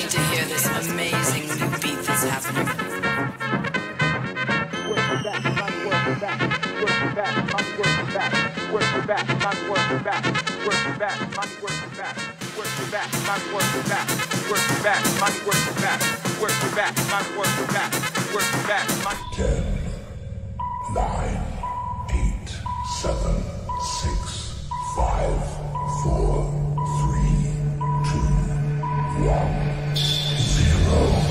need to hear this amazing new beat that's happening. Ten, 9, 8, 7, 6, 5, 4, 3, 2, 1, 0.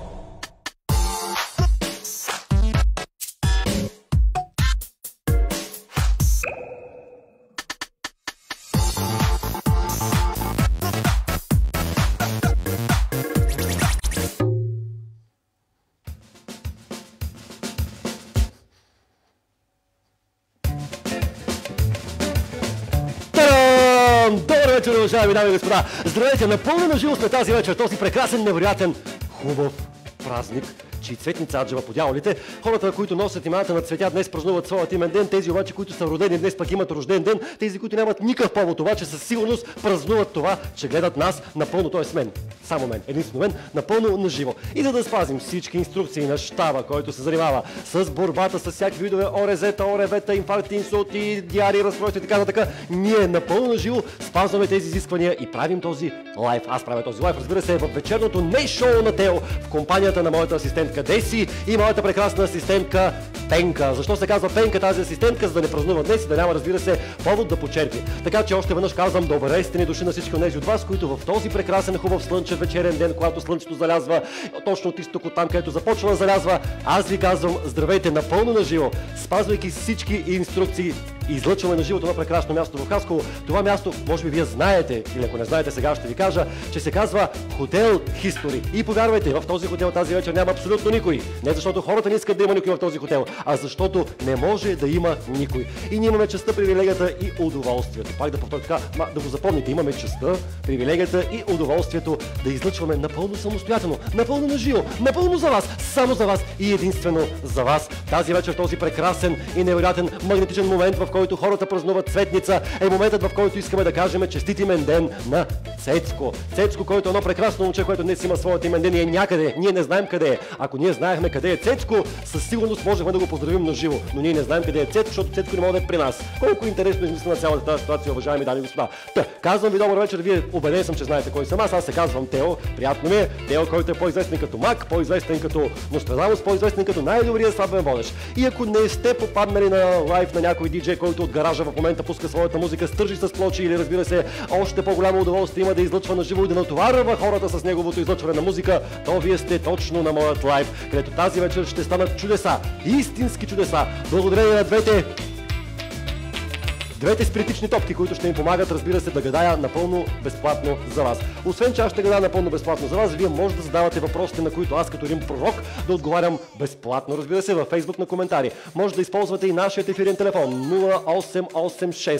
Добър вечер, уважаеми дами и господа! Здравейте! Напълно на живо сме тази вечер, този прекрасен, невероятен, хубав празник, чии цветница аджева по дяволите. Хората, които носят имената на цветя, днес празнуват своят имен ден. Тези обаче, които са родени днес, пък имат рожден ден. Тези, които нямат никакъв повод, обаче със сигурност празнуват това, че гледат нас напълно, т.е. мен. Само мен, единствено мен, напълно на живо. И за да спазим всички инструкции на щаба, който се занимава с борбата с всякакви видове ОРЗ-та, ОРВ-та, инфаркти, инсулти, диарии, разстройства и така, ние напълно на живо спазваме тези изисквания и правим този лайв. Аз правя този лайв, разбира се, в вечерното не-шоу на Тео, в компанията на моята асистентка Деси и моята прекрасна асистентка Пенка. Защо се казва Пенка тази асистентка? За да не празнува днес и да няма, разбира се, повод да почерпи. Така че още веднъж казвам добре сте ни дошли на всички от тези от вас, които в този прекрасен, хубав слънчев вечерен ден, когато слънцето залязва точно от изток, от там, където започва да залязва, аз ви казвам здравейте напълно на живо, спазвайки всички инструкции. Излъчваме на живо това прекрасно място в Хасково. Това място, може би вие знаете, или ако не знаете, сега ще ви кажа, че се казва Хотел Хистори. И повярвайте, в този хотел тази вечер няма абсолютно никой. Не защото хората не искат да има никой в този хотел, а защото не може да има никой. И ние имаме честта, привилегията и удоволствието. Пак да повторя така, да го запомните, имаме честта, привилегията и удоволствието да излъчваме напълно самостоятелно, напълно на живо, напълно за вас, само за вас и единствено за вас. Тази вечер този прекрасен и невероятен магнетичен момент, в който хората празнуват цветница, е моментът, в който искаме да кажем честит имен ден на Цецко. Цецко, който е едно прекрасно момче, което днес има своят имен ден и е някъде. Ние не знаем къде е. Ако ние знаехме къде е Цецко, със сигурност можехме да го поздравим на живо. Но ние не знаем къде е Цецко, защото Цецко не може да е при нас. Колко интересно измисля на цялата тази ситуация, уважаеми дами и господа. Казвам ви добър вечер, вие убеден съм, че знаете кой съм аз се казвам Тео. Приятно ми е. Тео, който е по-известен като Мак, по-известен като Нострадамус, по-известен като най-добрият сватбен водещ. И ако не сте попаднали на лайв на някой диджей, който от гаража в момента пуска своята музика, стържи с плочи или разбира се, още по-голямо удоволствие има да излъчва на живо и да натоварва хората с неговото излъчване на музика, то вие сте точно на моят лайв, където тази вечер ще станат чудеса, истински чудеса, благодарение на двете спиритични топки, които ще им помагат, разбира се, да гадая напълно безплатно за вас. Освен че аз ще гадая напълно безплатно за вас, вие може да задавате въпросите, на които аз като един пророк да отговарям безплатно, разбира се, във Facebook на коментари. Може да използвате и нашия ефирен телефон 0886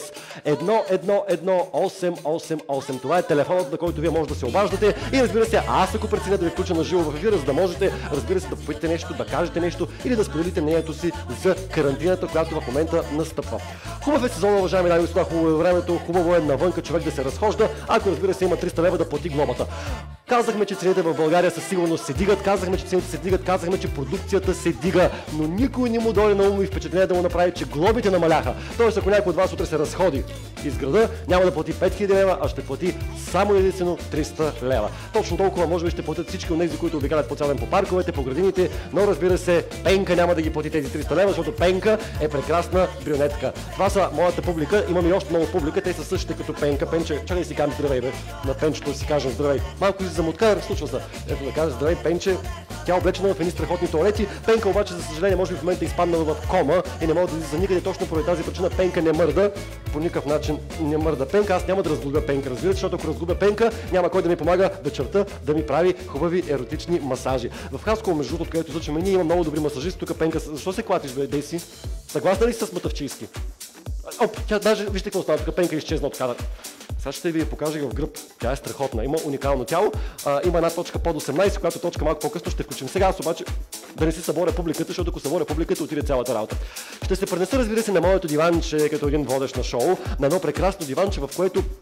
111 888. Това е телефонът, на който вие може да се обаждате и разбира се, аз ако преценя да ви включа на живо в ефира, за да можете, разбира се, да попитате нещо, да кажете нещо или да споделите мнението си за карантината, която в момента настъпва. Хубав е сезон, уважаеми дами и господа, хубаво е времето, хубаво е навънка човек да се разхожда, ако разбира се има 300 лева да плати глобата. Казахме, че цените в България със сигурност се дигат, казахме, че цените се дигат, казахме, че продукцията се дига, но никой не му дойде на ум и впечатление да му направи, че глобите намаляха. Тоест, ако някой от вас утре се разходи из града, няма да плати 5000 лева, а ще плати само единствено 300 лева. Точно толкова може би ще платят всички от тези, които обикалят по цял ден по парковете, по градините, но разбира се, Пенка няма да ги плати тези 300 лева, защото Пенка е прекрасна брюнетка. Това са моята публика, имаме и още много публика, те са същите като Пенка. Пенче, чакай да си кажем здравей, бе. На Пенчето да си кажем здравей. Малко излизам от кадър, случва се. Ето да кажа здравей, Пенче. Тя е облечена в едни страхотни туалети. Пенка обаче, за съжаление, може би в момента е изпаднала в кома и не може да излиза никъде. Точно поради тази причина Пенка не мърда. По никакъв начин не мърда Пенка. Аз няма да разгубя Пенка, разбира се, защото ако разгубя Пенка, няма кой да ми помага да черта, да ми прави хубави еротични масажи. В Хасково, между другото, където излъчваме, ние има много добри масажисти. Тук Пенка, защо се клатиш, бе, Дейси? Съгласна ли си с Матавчийски? Оп, тя даже, вижте какво става, тук Пенка изчезна от кадър. Сега ще ви я покажа в гръб. Тя е страхотна. Има уникално тяло. Има една точка под 18, която точка малко по-късно ще включим. Сега аз обаче да не си съборя публиката, защото ако съборя публиката, отиде цялата работа. Ще се пренеса, разбира се, на моето диванче, като един водещ на шоу, на едно прекрасно диванче, в което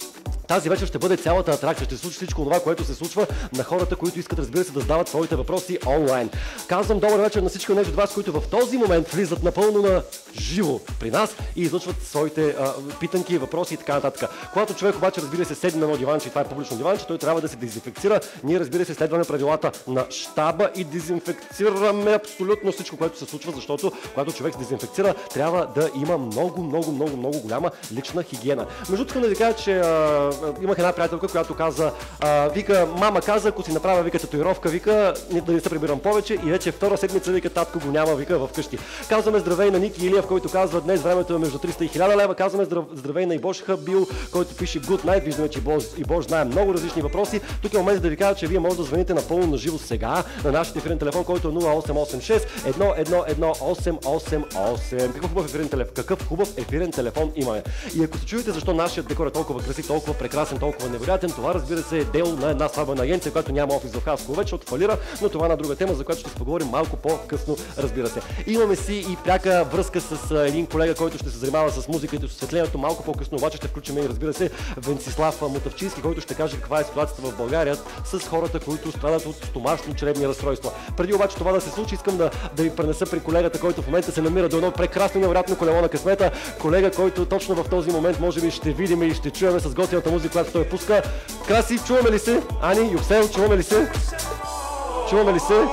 Тази вечер ще бъде цялата атракция, ще се случи всичко това, което се случва на хората, които искат, разбира се, да задават своите въпроси онлайн. Казвам добър вечер на всички от вас, които в този момент влизат напълно на живо при нас и излъчват своите питанки, въпроси и така нататък. Когато човек обаче, разбира се, седи на едно диванче и това е публично диванче, той трябва да се дезинфекцира. Ние, разбира се, следваме правилата на щаба и дезинфекцираме абсолютно всичко, което се случва, защото когато човек се дезинфекцира, трябва да има много голяма лична хигиена. Между другото, да ви кажа, че имах една приятелка, която каза, вика, мама каза, ако си направя, вика, татуировка, вика, да не се прибирам повече и вече втора седмица, вика, татко го няма, вика, вкъщи. Казваме здравей на Ники Илиев, който казва, днес времето е между 300 и 1000 лева. Казваме здравей на Ибош Хабил, който пише Good Night. Виждаме, че Ибош знае много различни въпроси. Тук е момент да ви кажа, че вие може да звъните напълно на живо сега на нашия ефирен телефон, който е 0886 111 888. Какъв хубав ефирен телефон имаме. И ако се чуете защо нашият декор е толкова красив, толкова прекрасен, толкова невероятен, това, разбира се, е дело на една сватбена агенция, която няма офис в Хасково вече, защото фалира, но това е на друга тема, за която ще се поговорим малко по-късно, разбира се. Имаме си и пряка връзка с един колега, който ще се занимава с музиката и с осветлението. Малко по-късно обаче ще включим и, разбира се, Венцислав Мутавчийски, който ще каже каква е ситуацията в България с хората, които страдат от стомашно-чревни разстройства. Преди обаче това да се случи, искам да ви пренеса при колегата, който в момента се намира до едно прекрасно невероятно колело на късмета. Колега, който точно в този момент може би ще видим и ще чуем с готината музика, която той пуска. Краси, чуваме ли се? Ани, Юксел, чуваме ли се? Чуваме ли се?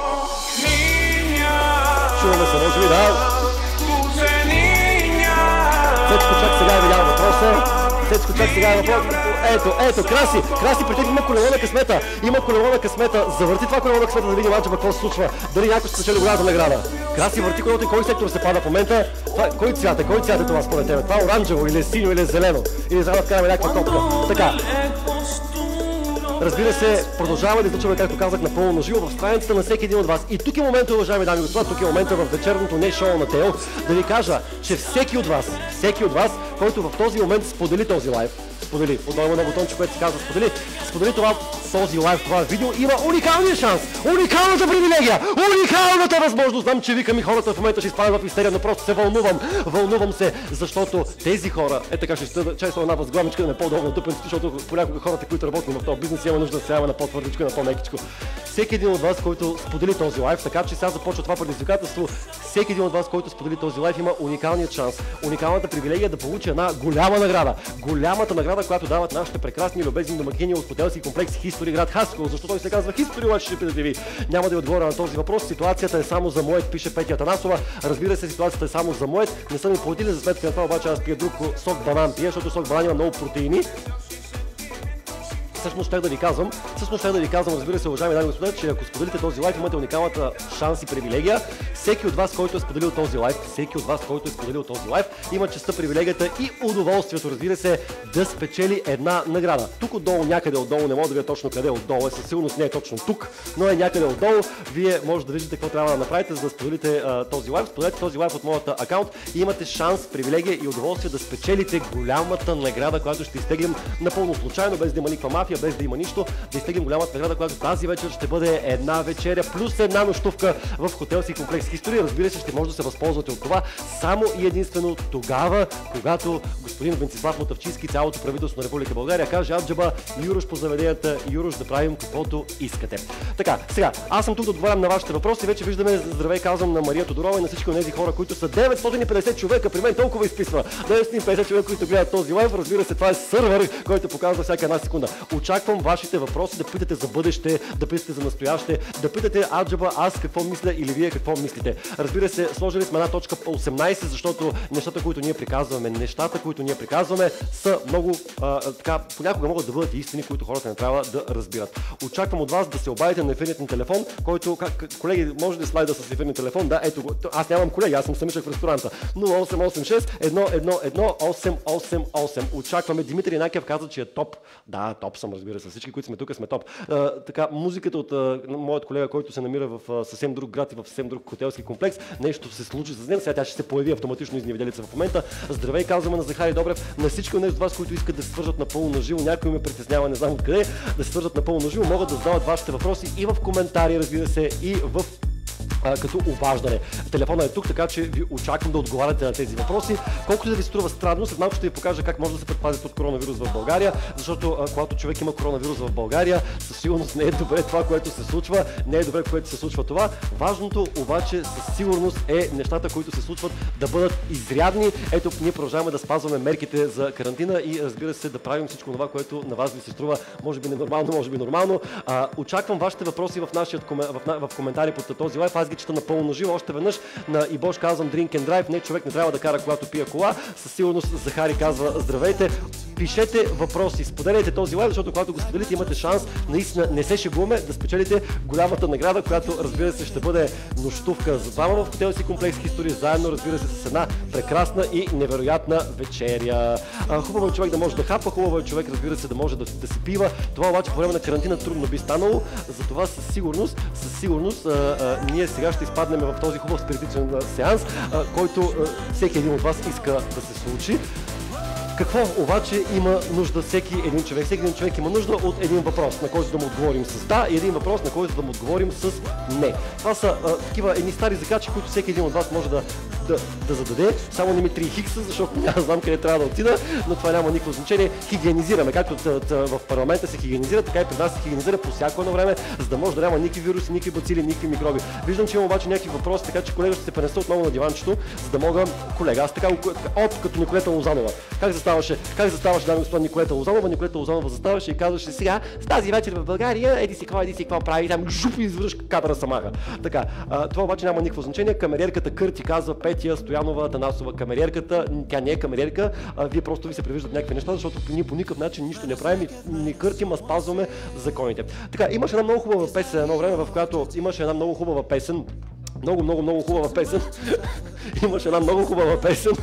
Чуваме се, може би, да. Цецко, чак сега е видял въпроса. Цецко, чак сега е въпрос. Ето, Краси, при теб има колело на късмета. Има колело на късмета. Завърти това колело на късмета да видим какво се случва. Дали някой ще спечели голямата награда. Краси, върти колелото и кой сектор се пада в момента. Кой цвят е това според тебе? Това е оранжево или синьо или зелено? Или трябва да вкараме някаква топка. Така. Разбира се, продължава да излъчваме, както казах, напълно на живо в страницата на всеки един от вас. И тук е момента, уважаеми дами и господа, тук е момента в вечерното не шоу на Тео, да ви кажа, че всеки от вас, който в този момент сподели този лайв, отдолу на бутонче, което се казва сподели този лайв, това видео, има уникалния шанс, уникалната привилегия, уникалната възможност. Знам, че викам и хората в момента ще изпадат в истерия, но просто се вълнувам се, защото тези хора, така ще сте често една възглавничка, да не по-долу на тъпенци, защото понякога хората, които работим в този бизнес, има нужда да се ява на по-твърдичко, на по-мекичко. Всеки един от вас, който сподели този лайв, така че сега започва това предизвикателство, всеки един от вас, който сподели този лайв, има уникалният шанс, уникалната привилегия да получи една голяма награда. Голямата награда, която дават нашите прекрасни любезни домакини от хотелски комплекс History град Хасково. Защо той се казва History, обаче ще питате ви. Няма да ви отговоря на този въпрос. Ситуацията е само за моят, пише Петя Танасова. Разбира се, ситуацията е само за моят. Не са ми платили за сметка на това, обаче аз пия друг сок банан пия, защото сок банан има много протеини. Всъщност ще да ви казвам, разбира се, уважаеми дами и господа, че ако споделите този лайф, имате уникалната шанс и привилегия. Всеки от вас, който е споделил този лайф, има честта, привилегията и удоволствието, разбира се, да спечели една награда. Тук отдолу, някъде отдолу, не мога да видя точно къде отдолу, със сигурност не е точно тук, но е някъде отдолу. Вие може да виждате какво трябва да направите, за да споделите този лайф. Споделете този лайф от моята акаунт и имате шанс, привилегия и удоволствие да спечелите голямата награда, която ще изтеглим напълно случайно, без да има никаква мафия, без да има нищо, да изтеглим голямата награда, която тази вечер ще бъде една вечеря плюс една нощувка в хотелски комплекс History. Разбира се, ще може да се възползвате от това само и единствено тогава, когато господин Венцислав Мутавчийски, цялото правителство на Република България каже: Аджаба, Юрош по заведенията, Юрош да правим каквото искате. Така, сега, аз съм тук да отговарям на вашите въпроси. Вече виждаме, здравей казвам на Мария Тодорова и на всички от тези хора, които са 950 човека. При мен толкова изписва. 950 човека, които гледат този лайв. Разбира се, това е сървър, който показва всяка една секунда. Очаквам вашите въпроси да питате за бъдеще, да питате за настояще, да питате Аджаба аз какво мисля или вие какво мислите. Разбира се, сложили сме една точка 18, защото нещата, които ние приказваме, са много така, понякога могат да бъдат истини, които хората не трябва да разбират. Очаквам от вас да се обадите на ефирният телефон, който, колеги, може да слайда с ефирния телефон? Да, ето го. Аз нямам колеги, аз съм самичък в ресторанта. 0886 111 888. Очакваме. Димитър Инакев каза, че е топ. Да, топ съм, разбира се. Всички, които сме тук, сме топ. Така, музиката от моят колега, който се намира в съвсем друг град и в съвсем друг хотелски комплекс, нещо се случи с нея. Сега тя ще се появи автоматично изневиделица в момента. Здравей, казваме на Захари Добрев, на всички от вас, които искат да се свържат напълно на живо. Някой ме притеснява, не знам откъде, да се свържат напълно на живо, могат да задават вашите въпроси и в коментари, разбира се, и в като обаждане. Телефонът е тук, така че ви очаквам да отговаряте на тези въпроси. Колкото да ви струва странно, след малко ще ви покажа как може да се предпазите от коронавирус в България, защото когато човек има коронавирус в България, със сигурност не е добре това, което се случва, не е добре, което се случва това. Важното обаче със сигурност е нещата, които се случват, да бъдат изрядни. Ето, ние продължаваме да спазваме мерките за карантина и разбира се да правим всичко това, което на вас ви се струва, може би ненормално, може би нормално. Очаквам вашите въпроси в коментари под този лайв. Аз ги чета напълно на живо. Още веднъж на Ибош казвам Drink and Drive. Не, човек не трябва да кара, когато пие кола. Със сигурност Захари казва здравейте. Пишете въпроси, споделяйте този лайв, защото когато го споделите, имате шанс, наистина не се шегуваме, да спечелите голямата награда, която разбира се ще бъде нощувка за двама в хотел си комплекс History, заедно разбира се с една прекрасна и невероятна вечеря. Хубаво е човек да може да хапа, хубаво е човек разбира се да може да си пива. Това обаче по време на карантина трудно би станало, затова със сигурност ние сега ще изпаднем в този хубав спиритичен сеанс, който всеки един от вас иска да се случи. Какво обаче има нужда всеки един човек? Всеки един човек има нужда от един въпрос, на който да му отговорим с да, и един въпрос, на който да му отговорим с не. Това са такива едни стари закачи, които всеки един от вас може да зададе. Само не ми 3 хикса, защото не знам къде трябва да отида, но това няма никакво значение. Хигиенизираме, както в парламента се хигиенизира, така и при нас се хигиенизира по всяко едно време, за да може да няма никакви вируси, никакви бацили, никакви микроби. Виждам, че имам обаче някакви въпроси, така че колега ще се пренеса отново на диванчето, за да мога, колега, аз така като Николета Лозанова. Как заставаше, дами и господа, Николета Лозанова? Николета Лозанова заставаше и казваше сега, с тази вечер в България, еди си какво прави, там жуп и извърш кадъра самаха. Така, това обаче няма никакво значение. Камериерката Кърти казва Петя Стоянова Танасова. Камериерката, тя не е камериерка, вие просто ви се привиждат някакви неща, защото ние по никакъв начин нищо не правим и не къртим, а спазваме законите. Така, имаше една много хубава песен едно време, в която имаше една много хубава песен. Много хубава песен. Имаше една много хубава песен.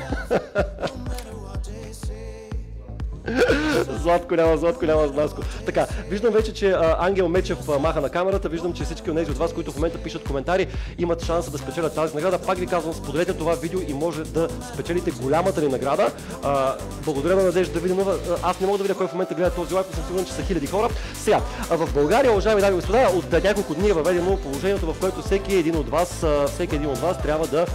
Златко няма Знаско. Така, виждам вече, че Ангел Мечев маха на камерата, виждам, че всички от тези от вас, които в момента пишат коментари, имат шанса да спечелят тази награда. Пак ви казвам, споделете това видео и може да спечелите голямата ни награда. Благодаря на Надежда Виденова. Аз не мога да видя кой в момента гледа този лайв, но съм сигурен, че са хиляди хора. Сега, в България, уважаеми дами и господа, от няколко дни е въведено положението, в което всеки един от вас трябва да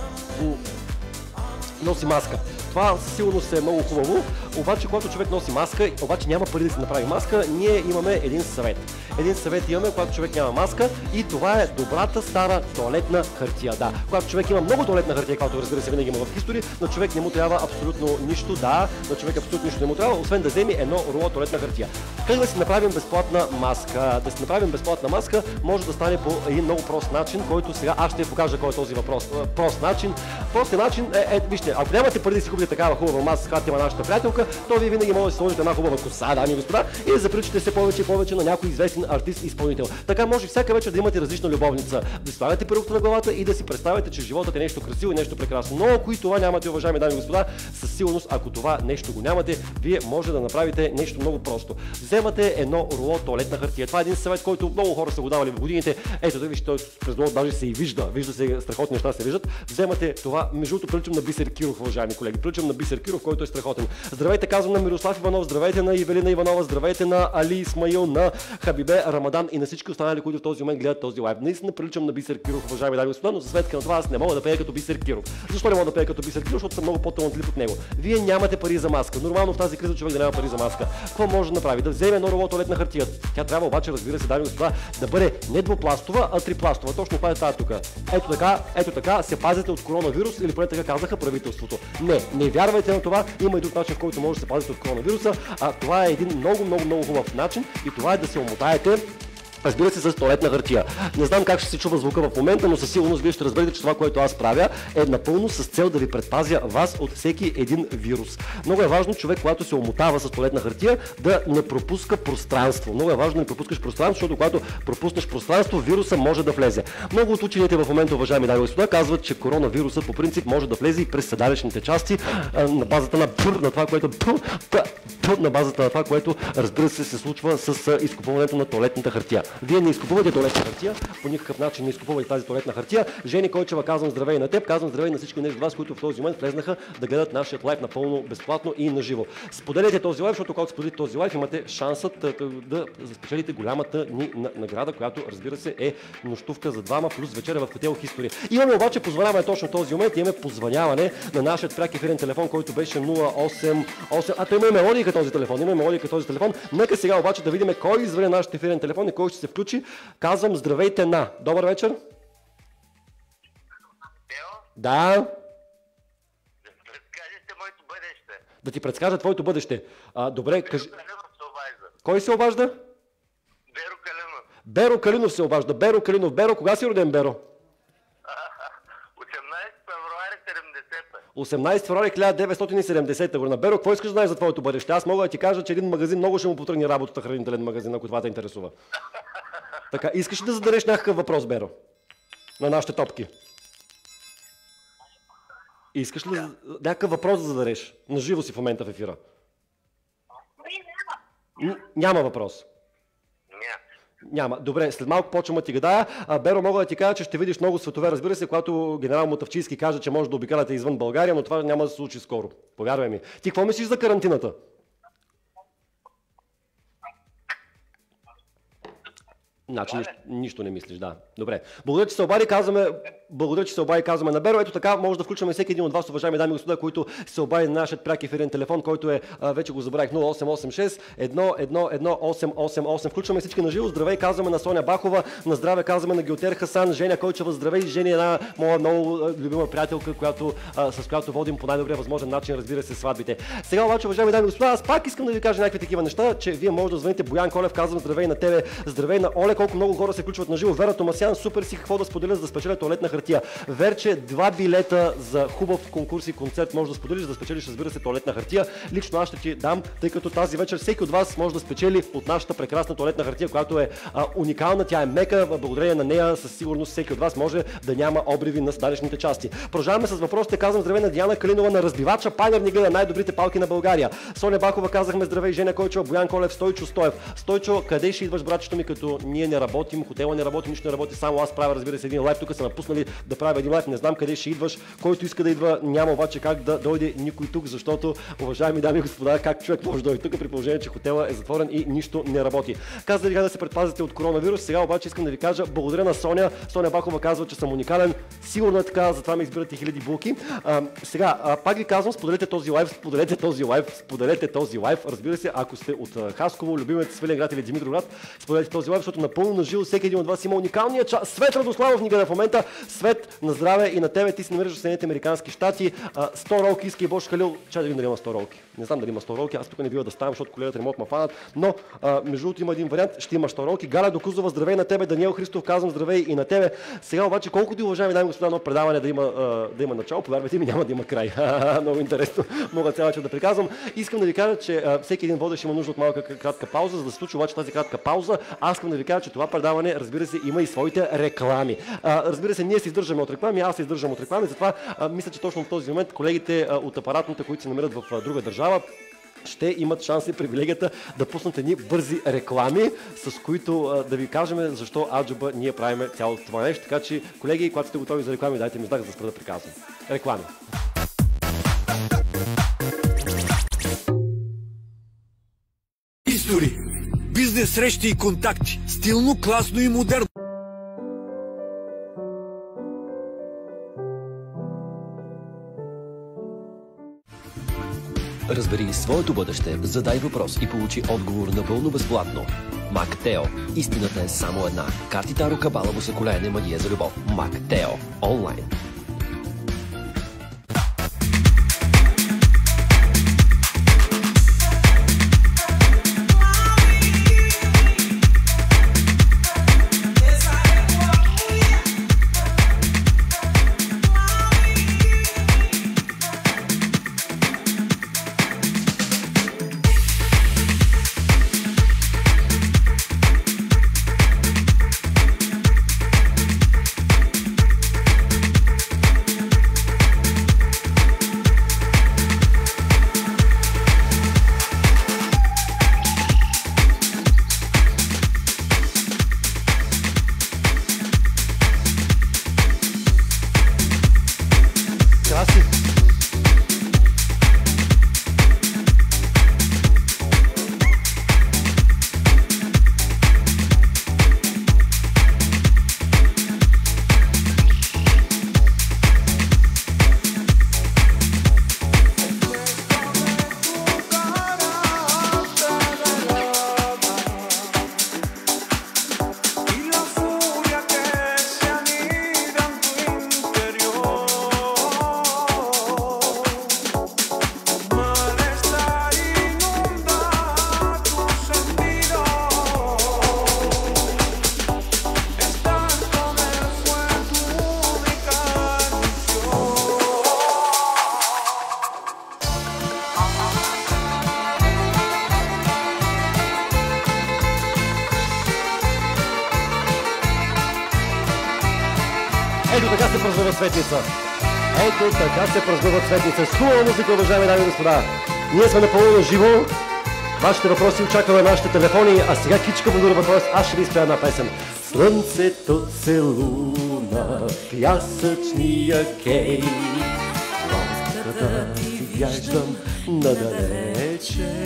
носи маска. Това със сигурност е много хубаво, обаче когато човек носи маска, обаче няма пари да си направи маска, ние имаме един съвет. Един съвет имаме, когато човек няма маска, и това е добрата стара тоалетна хартия. Да, когато човек има много тоалетна хартия, която разбира се винаги има в History, но човек не му трябва абсолютно нищо, на човек абсолютно нищо не му трябва, освен да вземе едно руло тоалетна хартия. Как да си направим безплатна маска? Да си направим безплатна маска може да стане по един много прост начин, който сега аз ще ви покажа кой е този въпрос. Прост начин е, вижте, ако нямате пари да си купите такава хубава маска, както има нашата приятелка, то вие винаги може да си сложите една хубава коса, дами и господа, и да заприличате се повече и повече на някой известен артист и изпълнител. Така може всяка вечер да имате различна любовница, да слагате перуката на главата и да си представите, че животът е нещо красиво и нещо прекрасно. Но ако и това нямате, уважаеми дами и господа, със сигурност, ако това нещо го нямате, вие може да направите нещо много просто. Вземате едно руло тоалетна хартия. Това е един съвет, който много хора са го давали в годините. Ето да вижте, той през много даже се и вижда се, страхотни неща се виждат. Вземате това, между другото приличам на Бисер Киров, уважаеми колеги. Приличам на Бисер Киров, който е страхотен. Здравейте, казвам на Мирослав Иванов, здравейте на Ивелина Иванова, здравейте на Али Исмаил, на Хабибе Рамадан и на всички останали, които в този момент гледат този лайв. Наистина приличам на Бисер Киров, уважаеми дами и господа, но за сметка на това аз не мога да пея като Бисер Киров. Защо не мога да пея като Бисер Киров? Защото съм много по-талантлив от него. Вие нямате пари за маска. Нормално в тази криза човек да няма пари за маска. Какво може да направи? Да вземе едно руло тоалетна хартия. Тя трябва обаче, разбира се, дами и господа, да бъде не двупластова, а трипластова. Точно това е тази тук. Ето така се пазите от коронавирус, или поне така казаха правителството. Не вярвайте на това. Има и друг начин, в който може да се пазите от коронавируса. Това е един много хубав начин и това е да се омотаете, разбира се, с тоалетна хартия. Не знам как ще се чува звука в момента, но със сигурност вие ще разберете, че това, което аз правя, е напълно с цел да ви предпазя вас от всеки един вирус. Много е важно човек, когато се омотава с тоалетна хартия, да не пропуска пространство. Много е важно да не пропускаш пространство, защото когато пропуснеш пространство, вируса може да влезе. Много от учените в момента, уважаеми дами и господа, казват, че коронавирусът по принцип може да влезе и през седалищните части на базата на това, което разбира се случва с изкупуването на тоалетната хартия. Вие не изкупувате туалетна хартия, по никакъв начин не изкупувате тази туалетна хартия. Жени Койчева, казвам здравей на теб, казвам здравей на всички от вас, които в този момент влезнаха да гледат нашия лайв напълно безплатно и наживо. Споделете този лайв, защото когато споделите този лайв, имате шансът да спечелите голямата ни награда, която, разбира се, е нощувка за двама плюс вечеря в хотел History. Имаме обаче позваняване точно в този момент, имаме позваняване на нашия пряк ефирен телефон, който беше 088. Той има мелодика този телефон. Нека сега обаче да видим кой извън нашия ефирен телефон и кой ще се включи. Казвам здравейте на. Добър вечер. Да. Да ти предскажа твоето бъдеще. Добре, кажи. Кой се обажда? Беро Калинов. Беро Калинов се обажда. Беро Калинов. Беро, кога си роден, Беро? 18 февруари 1970 година. Беро, какво искаш да знаеш за твоето бъдеще? Аз мога да ти кажа, че един магазин много ще му потръгне работата, хранителен магазин, ако това те интересува. Така, искаш ли да зададеш някакъв въпрос, Беро? На нашите топки. Искаш ли някакъв въпрос да зададеш? Наживо си в момента в ефира. Няма въпрос. Няма. Добре, след малко почвам да ти гадая. Беро, мога да ти кажа, че ще видиш много светове, разбира се, когато генерал Мотавчийски каже, че може да обикаляте извън България, но това няма да се случи скоро. Повярвай ми. Ти какво мислиш за карантината? Значи нищо не мислиш, да. Добре. Благодаря, че се обади, казваме на Беро. Ето така може да включваме всеки един от вас, уважаеми дами и господа, които се обади на нашия пряк ефирен телефон, който е, вече го забравих, 0886 111 Включваме всички на живо. Здравей, казваме на Соня Бахова, на здраве казваме на Геотер Хасан, Женя Койчева, здравей. Женя е една моя много любима приятелка, с която водим по най-добрия възможен начин, разбира се, сватбите. Сега обаче, уважаеми дами и господа, аз пак искам да ви кажа някакви такива неща, че вие може да звъните. Боян Колев, казвам здравей на тебе, здравей на Оле, колко много хора се включват на живо. Вера Томасян, супер си, какво да споделя, за да спечеля туалетна хартия. Верче, 2 билета за хубав конкурс и концерт може да споделиш, за да спечелиш, разбира се, туалетна хартия. Лично аз ще ти дам, тъй като тази вечер всеки от вас може да спечели от нашата прекрасна туалетна хартия, която е уникална, тя е мека, благодарение на нея със сигурност всеки от вас може да няма обриви на седалищните части. Продължаваме с въпросите, казвам здравей на Диана Калинова, на разбивача Панер ни гледа, най-добрите палки на България. Соня Бахова, казахме здравей, Женя Койчева, Боян Колев, Стойчо Стоев. Стойчо, къде ще идваш, братчето ми, като ние не работим, хотела не работи, нищо не работи, само аз правя, разбира се, един лайв. Тук са напуснали да правя един лайв, не знам къде ще идваш, който иска да идва, няма обаче как да дойде никой тук, защото, уважаеми дами и господа, как човек може да дойде тук при положение, че хотела е затворен и нищо не работи. Казали да се предпазите от коронавирус, сега обаче искам да ви кажа, благодаря на Соня. Соня Бахова казва, че съм уникален, сигурно е така, затова ме избират и хиляди булки. Сега, пак ви казвам, споделете този лайв, разбира се, ако сте от Хасково, любимец Свиленград или Димитровград, споделете този лайв, защото напълно на живо всеки един от вас има уникалния час. Свет Радославов ни гледа в момента. Свет, на здраве и на тебе, ти се намираш в Съединените американски щати. 100 ролки иска и Бош Халил. Чай да видим дали има 100 ролки. Не знам дали има 100 ролки, аз тук не бива да ставам, защото колегата не могат ма фанат, но между другото има един вариант, ще има 100 ролки. Галя Докузова, здравей на тебе, Даниел Христов, казвам здравей и на тебе. Сега обаче, колкото и уважаеми дами и господа, едно предаване да има начало, повярвайте ми, няма да има край. Много интересно, мога цяла вечер да приказвам. Искам да ви кажа, че всеки един водещ има нужда от малка кратка пауза, за да се случи обаче тази кратка пауза. Аз искам да ви кажа, че това предаване, разбира се, има и своите реклами. Разбира се, ние се издържаме от реклами, аз се издържам от реклами, затова мисля, че точно в този момент колегите от апаратната, които се намират в друга държава, ще имат шанс и привилегията да пуснат едни бързи реклами, с които да ви кажем защо аджаба ние правим цялото това нещо. Така че, колеги, когато сте готови за реклами, дайте ми знак, за да спра да приказвам. Реклами. History. Бизнес срещи и контакти. Стилно, класно и модерно. Разбери своето бъдеще, задай въпрос и получи отговор напълно безплатно. Мактео. Истината е само една. Картитаро Кабалаво се колеене магия за любов. Мактео. Онлайн. Ето така се празнува Цветница. Ето така се празнува Цветница. С хубава музика, уважаеми дами и господа. Ние сме напълно на живо. Вашите въпроси очакваме нашите телефони, а сега Кичка Бодурова, т.е. аз ще ви изпея една песен. Слънцето целуна пясъчния кей, лодката ти вяждам надалече,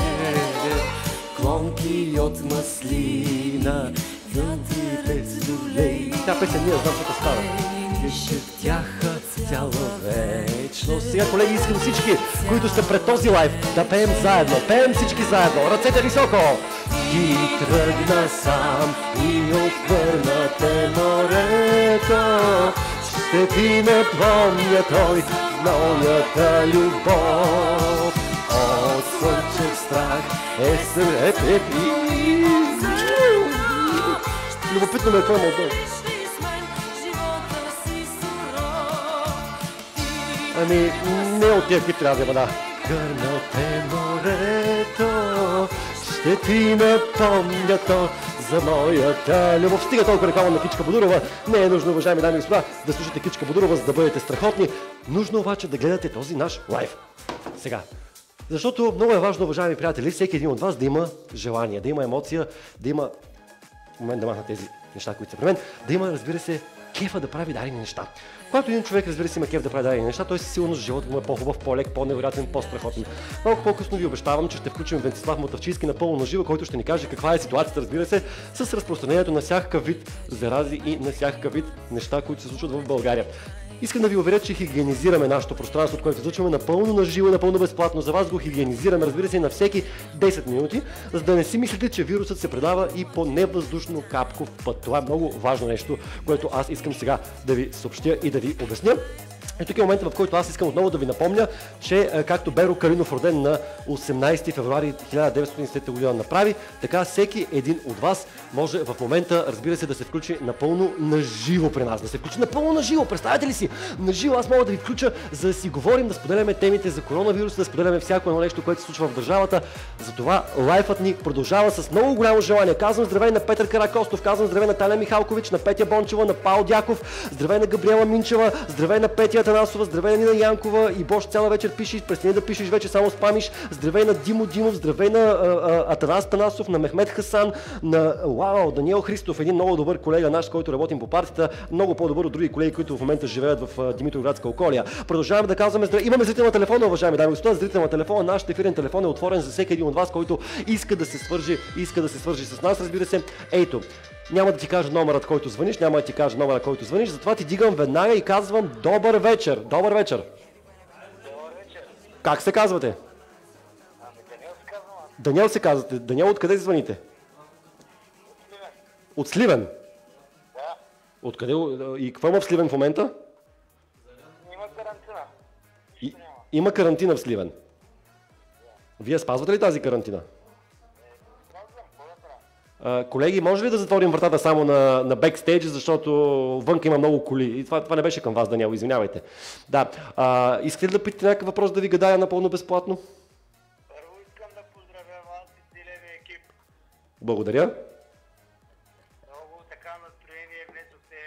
клонки от маслина, дългите солей. Тя песен ние знам, какво става. И шептяха цяла вечност. Сега, колеги, искам всички, които сте пред този лайв, да пеем заедно. Пеем всички заедно. Ръцете високо. Ти тръгна сам и отвърнате морето. Ще ти напомня той моята любов. От слънчев страх е сред епи. Любопитно ме е това мълдъл. Ами, не от тия, които трябва да има, да. Гърнате морето, ще ти напомня то за моята любов. Стига толкова реклама на Кичка Бодурова. Не е нужно, уважаеми дами и господа, да слушате Кичка Бодурова, за да бъдете страхотни. Нужно обаче да гледате този наш лайв. Сега. Защото много е важно, уважаеми приятели, всеки един от вас да има желание, да има емоция, да има... В момент да махна тези неща, които са при мен, да има, разбира се, кефа да прави дадени неща. Когато един човек, разбира се, има кеф да прави дадени неща, той със сигурност животът му е по-хубав, по-лек, по-невероятен, по-страхотен. Малко по-късно ви обещавам, че ще включим Венцислав Мотавчийски напълно на живо, който ще ни каже каква е ситуацията, разбира се, с разпространението на всякакъв вид зарази и на всякакъв вид неща, които се случват в България. Искам да ви уверя, че хигиенизираме нашето пространство, от което излъчваме напълно на живо и напълно безплатно. За вас го хигиенизираме, разбира се, на всеки 10 минути, за да не си мислите, че вирусът се предава и по невъздушно капков път. Това е много важно нещо, което аз искам сега да ви съобщя и да ви обясня. И тук е момента, в който аз искам отново да ви напомня, че както Беро Калинов, роден на 18 февруари 1970 година, направи, така всеки един от вас може в момента, разбира се, да се включи напълно на живо при нас. Да се включи напълно на живо. Представете ли си? На живо аз мога да ви включа, за да си говорим, да споделяме темите за коронавируса, да споделяме всяко едно нещо, което се случва в държавата. Затова лайфът ни продължава с много голямо желание. Казвам здравей на Петър Каракостов, казвам здравей на Таня Михалкович, на Петя Бончева, на Пао Дяков, здравей на Габриела Минчева, здравей на Петя Атанасова, здравей на Нина Янкова и Бош цяла вечер пишеш, престани да пишеш, вече само спамиш. Здравей на Димо Димов, здравей на Атанас Танасов, на Мехмед Хасан, на Даниел Христов, един много добър колега наш, с който работим по партията, много по-добър от други колеги, които в момента живеят в Димитровградска околия. Продължаваме да казваме здравей. Имаме зрител на телефона, уважаеми дами и господа, зрител на телефона. Нашият ефирен телефон е отворен за всеки един от вас, който иска да се свържи с нас, разбира се. Ето. Няма да ти кажа номерът, който звъниш, затова ти дигам веднага и казвам добър вечер. Добър вечер. Как се казвате? Даниел се казвате. Даниел, откъде звъните? От Сливен. Да. Откъде? И какво има в Сливен в момента? Има карантина. Има карантина в Сливен. Вие спазвате ли тази карантина? Колеги, може ли да затворим вратата само на бекстейдж, защото вънка има много коли. И това не беше към вас, Даниел, извинявайте. Да. Искате ли да питате някакъв въпрос да ви гадая напълно безплатно? Първо искам да поздравя вас и целия ви екип. Благодаря. Много така настроение внесохте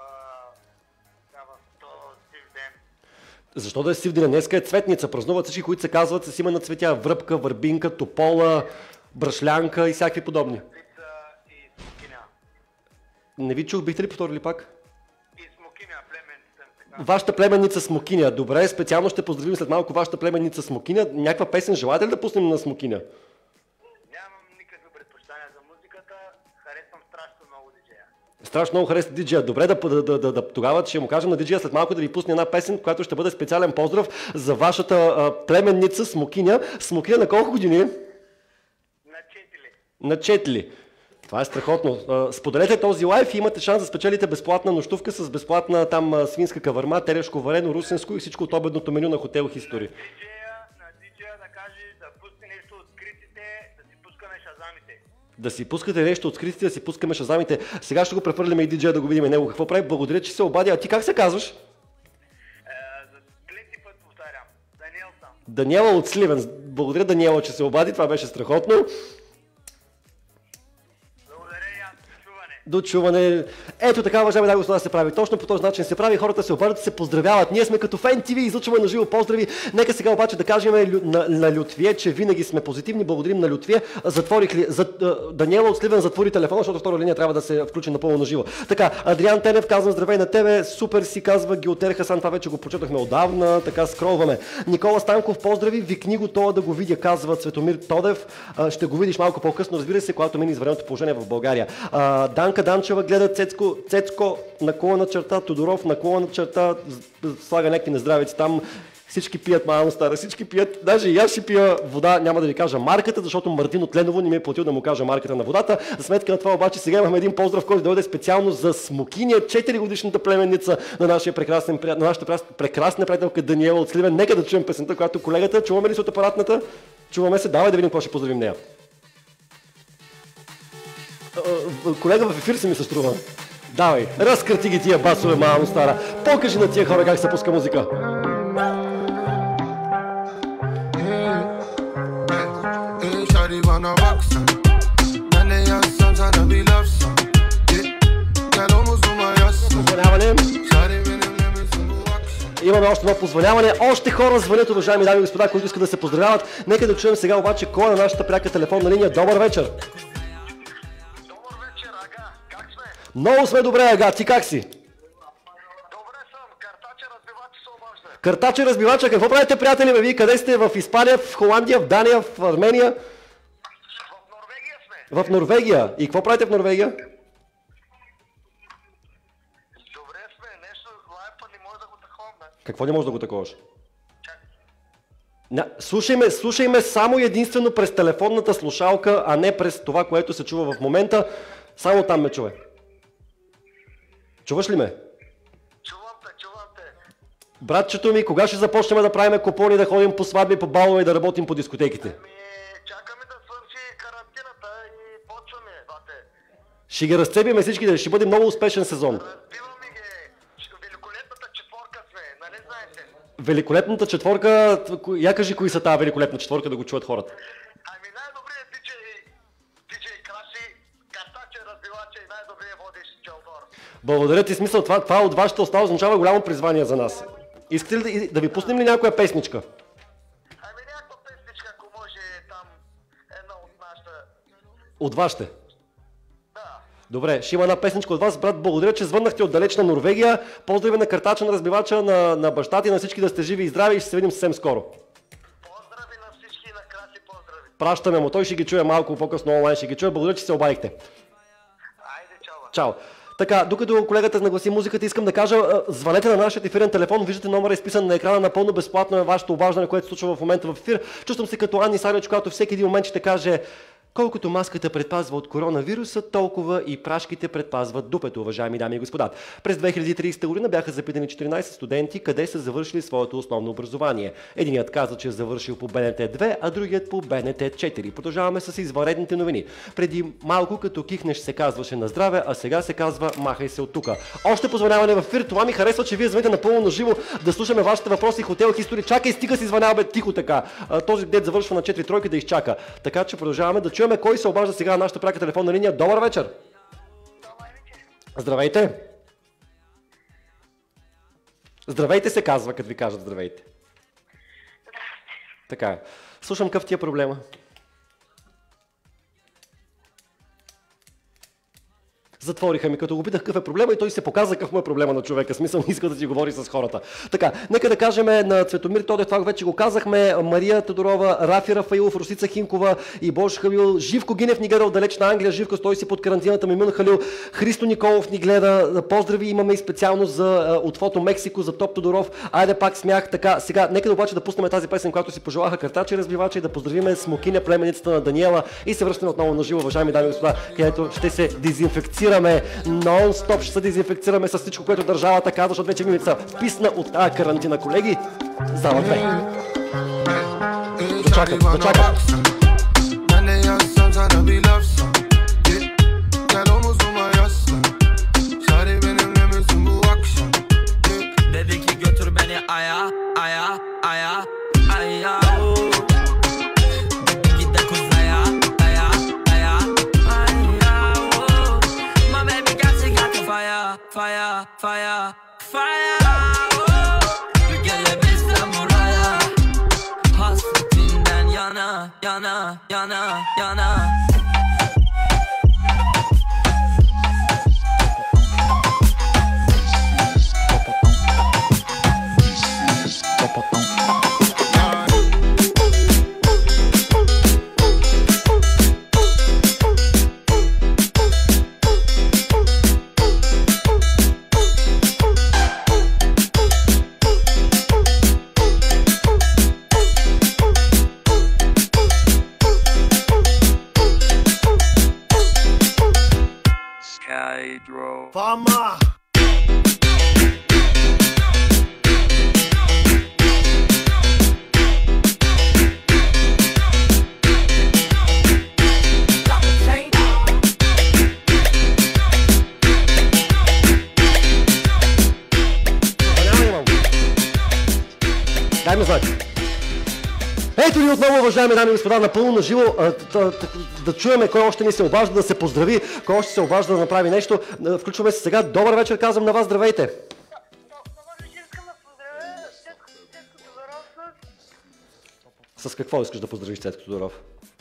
в този сив ден. Защо да е сив ден? Днеска е Цветница. Празнуват всички, които се казват с име на цветя. Връбка, върбинка, топола, брашлянка и всякакви подобни. И смокиня. Не ви чух, бихте ли повторили пак? И смокиня, племенница. Вашата племенница Смокиня. Добре, специално ще поздравим след малко вашата племенница Смокиня. Някаква песен желаете ли да пуснем на Смокиня? Нямам никакви предпочитания за музиката. Харесвам страшно много диджея. Страшно много харесва диджея. Добре, тогава ще му кажем на диджея след малко да ви пусне една песен, която ще бъде специален поздрав за вашата племенница Смокиня. Смокиня на колко години? На 4. Това е страхотно. Споделете този лайф и имате шанс да спечелите безплатна нощувка с безплатна там свинска кавърма, телешко варено, русенско и всичко от обедното меню на хотел History. На диджея да каже да пусне нещо от скритите, да си пускаме шазамите. Да си пускате нещо от скритите, да си пускаме шазамите. Сега ще го прехвърлим и диджея да го видим него какво прави. Благодаря, че се обади. А ти как се казваш? За трети път повтарям. Даниел съм. Даниела от Сливен. Благодаря, Даниела, че се обади. Това беше страхотно. до чуване. Ето така, уважаеми дами и господа, се прави. Точно по този начин се прави. Хората се обърнат, се поздравяват. Ние сме като Фен ТВ, излъчваме на живо поздрави. Нека сега обаче да кажем на Лютвие, че винаги сме позитивни. Благодарим на Лютвие. Даниела от Сливен затвори телефона, защото втора линия трябва да се включи напълно на живо. Така, Адриан Тенев казва здравей на тебе. Супер си казва Геотер Хасан, това вече го прочетохме отдавна. Така скролваме. Никола Станков, поздрави. Викни го това да го видя, казва Цветомир Тодев. Ще го видиш малко по-късно, разбира се, когато мине извънредното положение в България. Данка Данчева гледа Цецко наклона черта, Тодоров наклона черта, слага някакви нездравици там. Всички пият малко стара, всички пият. Даже и аз ще пия вода, няма да ви кажа марката, защото Мартин от Леново не ми е платил да му кажа марката на водата. За сметка на това обаче сега имаме един поздрав, който дойде специално за Смокиня, 4-годишната племенница на нашата прекрасна приятелка Даниела от Сливен. Нека да чуем песента, която колегата. Чуваме ли се от апаратната? Чуваме се, давай да видим какво ще поздравим нея. Колега в ефир се ми се струва. Давай, разкрати ги тия басове, мамо стара. Покажи на тия хора как се пуска музика. Имаме още едно позвъняване. Още хора звънят, уважаеми дами и господа, които искат да се поздравяват. Нека да чуем сега обаче кой е на нашата пряка телефонна линия. Добър вечер! Добър вечер, Ага. Как сме? Много сме добре, Ага. Ти как си? Добре съм. Картаче разбивачи се обажда. Картаче разбивача. Какво правите, приятели? Вие къде сте? В Испания, в Холандия, в Дания, в Армения? В Норвегия сме. В Норвегия. И какво правите в Норвегия? Добре сме. Нещо лайпа не може да го таковаме. Какво не може да го таковаш? Слушай ме само единствено през телефонната слушалка, а не през това, което се чува в момента. Само там ме чувай. Чуваш ли ме? Чувам те. Братчето ми, кога ще започнем да правим купони, да ходим по сватби, по балове и да работим по дискотеките? Чакаме да свърши карантината и почваме, бате. Ще ги разцепиме всички, ще бъде много успешен сезон. Разбиваме ги. Великолепната четворка сме, нали знаете? Великолепната четворка, я кажи кои са тази великолепна четворка, да го чуят хората. Ами най-добрият диджей Краси, Картаче разбиваче и най-добрият водещ Челдор. Благодаря ти, смисъл, това от вашата остава означава голямо призвание за нас. Искате ли да ви пуснем ли някоя песничка? Ами някаква песничка, ако може там една от нашата. От вашите? Да. Добре, ще има една песничка от вас. Брат, благодаря, че звъннахте от далечна Норвегия. Поздрави на Картача, на разбивача, на бащата и на всички да сте живи и здрави и ще се видим съвсем скоро. Поздрави на всички и на Краси поздрави. Пращаме му, той ще ги чуе малко по-късно онлайн, ще ги чуе. Благодаря, че се обадихте. Айде, чао. Чао. Така, докато колегата нагласи музиката, искам да кажа, звънете на нашия ефирен телефон, виждате номера изписан на екрана, напълно безплатно е вашето обаждане, което се случва в момента в ефир. Чувствам се като Ани Сарич, която всеки един момент ще каже: колкото маската предпазва от коронавируса, толкова и прашките предпазват дупето, уважаеми дами и господа. През 2030 година бяха запитани 14 студенти, къде са завършили своето основно образование. Единият каза, че е завършил по БНТ 2, а другият по БНТ 4. Продължаваме с извънредните новини. Преди малко, като кихнеш, се казваше на здраве, а сега се казва махай се от тука. Още позвъняване в ефир. Това ми харесва, че вие звъните напълно на живо да слушаме вашите въпроси. Хотел Хистори. Чакай, стига си звънява, бе, тихо така. Този дет завършва на 4 тройки да изчака. Така че продължаваме да чуем кой се обажда сега на нашата пряка телефонна линия. Добър вечер! Добър вечер. Здравейте! Здравейте се казва, като ви кажат здравейте. Така е. Слушам, какъв ти е проблема? Затвориха ми, като го питах какъв е проблема и той се показа какъв му е проблема на човека. Смисъл, не иска да си говори с хората. Така, нека да кажем на Цветомир Тодев, това вече го казахме, Мария Тодорова, Рафи Рафаилов, Русица Хинкова и Бош Халил, Живко Гинев ни гледа от далечна Англия, Живко стои си под карантината, Мимун Халил, Христо Николов ни гледа, поздрави имаме и специално от Фото Мексико за Топ Тодоров, айде пак смях. Така, сега, нека да обаче да пуснем тази песен, която си пожелаха Картаче разбивача и да поздравиме Смокиня, племеницата на Даниела и се връщаме отново на живо, уважаеми дами и господа, където ще се дезинфекцираме нон-стоп, ще се дезинфекцираме с всичко, което държавата казва, защото вече ми са вписна от тази карантина, колеги. Зала 2. Дочакам. Dedi ki götür beni aya, aya, aya, aya. Git de kuzaya, aya, aya, aya. My baby fire, fire, fire. Ülkede bizden buraya. Hasretinden yana, yana, yana, yana. Fama! Дай ми знак. Ето ни отново, уважаеми дами и господа, напълно на живо, да чуеме кой още ни се обажда да се поздрави, кой още се обажда да направи нещо. Включваме се сега. Добър вечер, казвам на вас, здравейте. Добър вечер, искам да поздравя Цецко Тодоров С какво искаш да поздравиш Цецко Тодоров?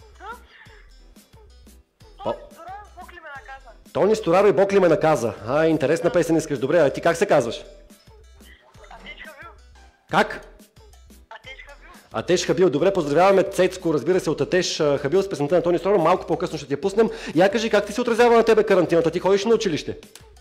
Бокли ме наказа. Тони Стораро и Бокли ме наказа. Интересна песен искаш. Добре, а ти как се казваш? Атеч Хабил. Как? Атеч Хабил. Атеш Хабил. Добре, поздравяваме Цецко, разбира се, от Атеш Хабил с песента на Тони Стораро. Малко по-късно ще ти я пуснем. Я кажи, как ти се отразява на тебе карантината? Ти ходиш на училище?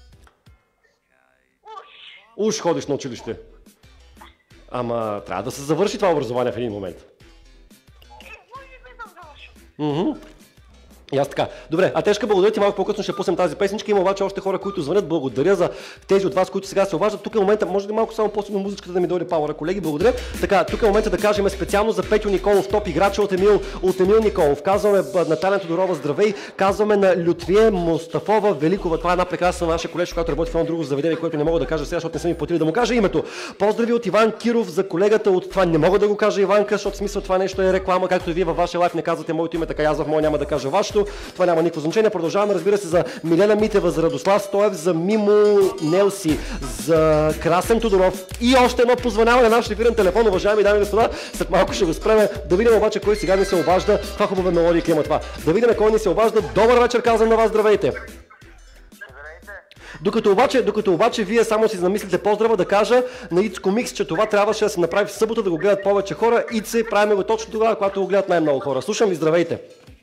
Уж ходиш на училище. Ама трябва да се завърши това образование в един момент. Може би да завършим. И аз така. Добре, Атешка, благодаря ти, малко по-късно ще пуснем тази песничка. Има обаче още хора, които звънят. Благодаря за тези от вас, които сега се обаждат. Тук е момента, може ли малко само по-силно музичката да ми дойде пауъра, колеги? Благодаря. Така, тук е момента да кажем специално за Петю Николов, топ играча от Емил Николов. Казваме на Таня Тодорова здравей, казваме на Лютвие Мустафова Великова. Това е една прекрасна наша колежка, която работи в едно друго заведение, което не мога да кажа сега, защото не са ми платили да му кажа името. Поздрави от Иван Киров за колегата от това. Не мога да го кажа Иванка, защото смисъл това нещо е реклама, както и вие във вашия лайф не казвате моето име, така аз в моя няма да кажа вашето. Това няма никакво значение. Продължаваме, разбира се, за Милена Митева, за Радослав Стоев, за Мимо Нелси, за Красен Тодоров и още едно позвъняване на нашия ефирен телефон, уважаеми дами и господа. След малко ще го спреме. Да видим обаче кой сега ни се обажда. Това хубава мелодия има това. Да видим кой ни се обажда. Добър вечер, казвам на вас, здравейте. Докато обаче вие само си намислите поздрава да кажа на Ицко Микс, че това трябваше да се направи в събота, да го гледат повече хора. Ице, правим го точно тогава, когато го гледат най-много хора. Слушам ви, здравейте.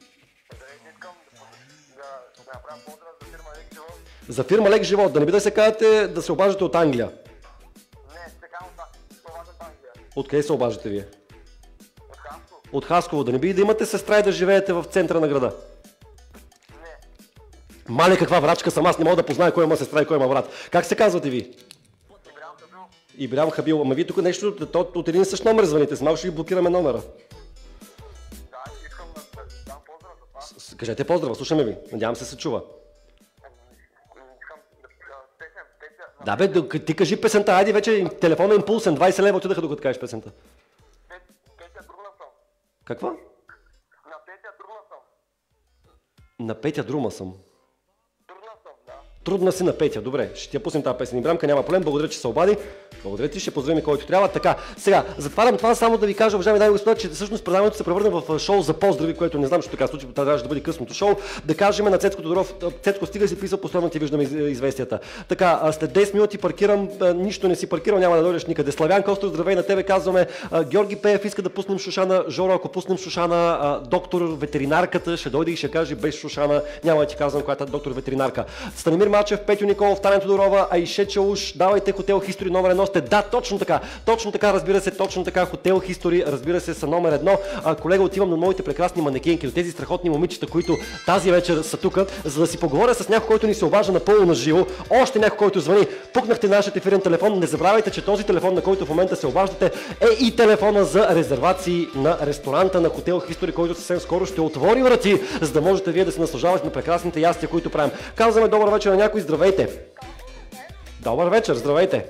За фирма Лек Живот. Да не би да се кажете да се обаждате от Англия. Не, така се обаждат Англия. Откъде се обаждате вие? От Хасково. От Хасково. Да не би да имате сестра и да живеете в центъра на града? Не. Мале, каква врачка съм, аз не мога да позная кой има сестра и кой има брат. Как се казвате ви? Ибрям Хабил. Ибрям Хабил. Ама вие тук нещо от един и същ номер звъните. С малко ще ви блокираме номера. Да, искам да дам поздрав за това. Кажете поздрава, слушаме ви. Надявам се чува. Искам песен. Да бе, ти кажи песента. Айде вече телефонът е импулсен. 20 лева отидаха докато кажеш песента. Петя Друна съм. Каква? На Петя Друна съм. На Петя Друма съм. Друна съм, да. Трудна си на Петя. Добре, ще ти я пуснем тази песен. Ибрамка, няма проблем. Благодаря, че се обади. Благодаря ти, ще поздравим който трябва. Така, сега, затварям това само да ви кажа, уважаеми дами и господа, че всъщност предаването се превърна в шоу за поздрави, което не знам, че така случи, трябваше да бъде късното шоу. Да кажем на Цецко Тодоров, Цецко, стига си писал, последно ти виждаме известията. Така, след 10 минути паркирам, нищо не си паркирал, няма да дойдеш никъде. Славян Костов, здравей на тебе, казваме. Георги Пеев иска да пуснем Шушана. Жоро, ако пуснем Шушана, доктор ветеринарката ще дойде и ще каже без Шушана, няма да ти казвам коя е доктор ветеринарка. Станимир Мачев, Петю Николов, Таня Тодорова, Айше Чауш, давайте Хотел Хистори номер 1. Да, точно така, разбира се, точно така, Хотел Хистори, разбира се, са номер 1. Колега, отивам на моите прекрасни манекенки, до тези страхотни момичета, които тази вечер са тук, за да си поговоря с някой, който ни се обажда напълно на живо. Още някой, който звъни. Пукнахте нашия ефирен телефон. Не забравяйте, че този телефон, на който в момента се обаждате, е и телефона за резервации на ресторанта на Хотел Хистори, който съвсем скоро ще отвори врати, за да можете вие да се наслаждавате на прекрасните ястия, които правим. Казваме добър вечер на някой, здравейте! Добър вечер, здравейте!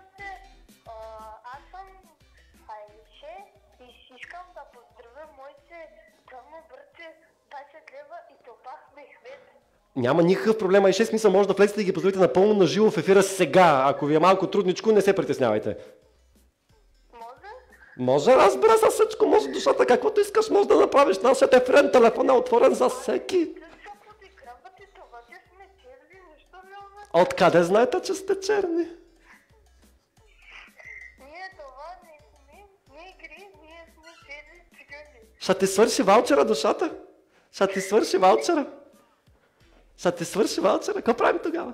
Аз съм Айше и искам да поздравя моите тъмно бърце 20 лева и топах мехмет. Няма никакъв проблем, и 6 смисъл може да влезете и ги поздравите напълно на живо в ефира сега. Ако ви е малко трудничко, не се притеснявайте. Може, разбира се, всичко, може душата, каквото искаш, може да направиш. Нашият ефирен телефон е отворен за всеки. Откъде знаете, че сте черни? Ще ти свърши ваучера душата? Ще ти свърши ваучера? Ще ти свърши ваучера? Какво правим тогава?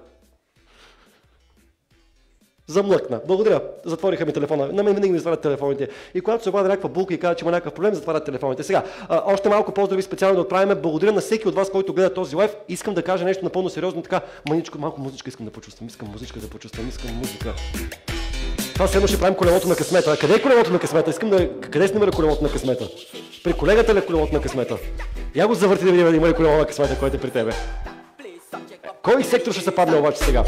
Замлъкна. Благодаря. Затвориха ми телефона. На мен винаги ми затварят телефоните. И когато се обади някаква булка и казва, че има някакъв проблем, затварят телефоните. Сега, още малко поздрави специално да отправим. Благодаря на всеки от вас, който гледа този лайв. Искам да кажа нещо напълно сериозно. Така, маничко, малко музичка искам да почувствам. Искам музичка да почувствам. Искам музика. Това следно ще правим колелото на късмета. Къде е колелото на късмета? Искам да... Къде снимаме колелото на късмета? При колегата ли е колелото на късмета? Я го завърти да видим да има ли колело на късмета, който е при тебе. Кой сектор ще се падне обаче сега?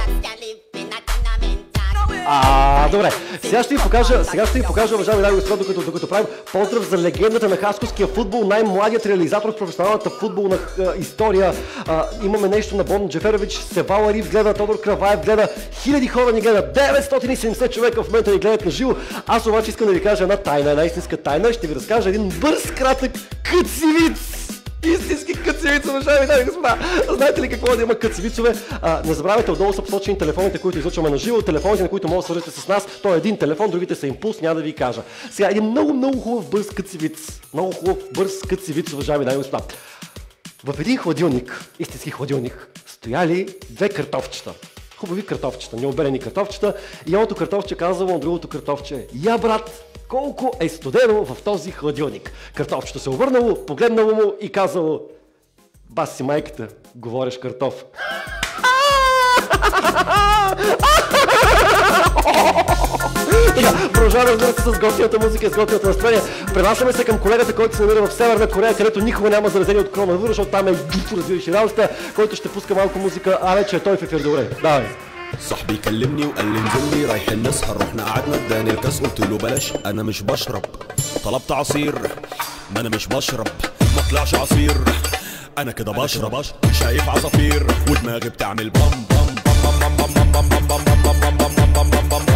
Добре. Сега ще ви покажа, уважаеми дами и господа, докато правим поздрав за легендата на хасковския футбол, най-младият реализатор в професионалната футболна история. Имаме нещо на Бон Джеферович, Севал Ариф гледа, Тодор Краваев гледа, хиляди хора ни гледат, 970 човека в момента ни гледат на живо. Аз обаче искам да ви кажа една тайна, една истинска тайна. Ще ви разкажа един бърз, кратък къцевиц. Истински къцевиц, уважаеми дами и господа. Знаете ли какво да има къцевицове? Не забравяйте, отдолу са посочени телефоните, които излъчваме на живо, телефоните, на които може да свържете с нас. Той е един телефон, другите са импулс, няма да ви кажа. Сега един много хубав бърз къцевиц. Много хубав бърз къцевиц, уважаеми дами и господа. В един хладилник, истински хладилник, стояли две картофчета. Хубави картофчета, необелени картофчета. И едното картофче казало на другото картофче: я, брат, колко е студено в този хладилник. Картофчето се обърнало, погледнало му и казало: баси майката, говориш картоф. Продължаваме, разбира се, с готината музика, с готината настроение. Пренасяме се към колегата, който се намира в Северна Корея, където никога няма заразени от коронавирус, защото там е развиващи работата, който ще пуска малко музика, вече е той в ефир. Добре, давай. صاحبي كلمني وقال لي انزل لي رايحين نسهر، رحنا قعدنا اداني الكاس قلت له بلاش انا مش بشرب، طلبت عصير ما انا مش بشرب، ما طلعش عصير انا كده بشرب، شايف عصافير ودماغي بتعمل بام بام بام بام بام بام بام بام بام بام بام بام بام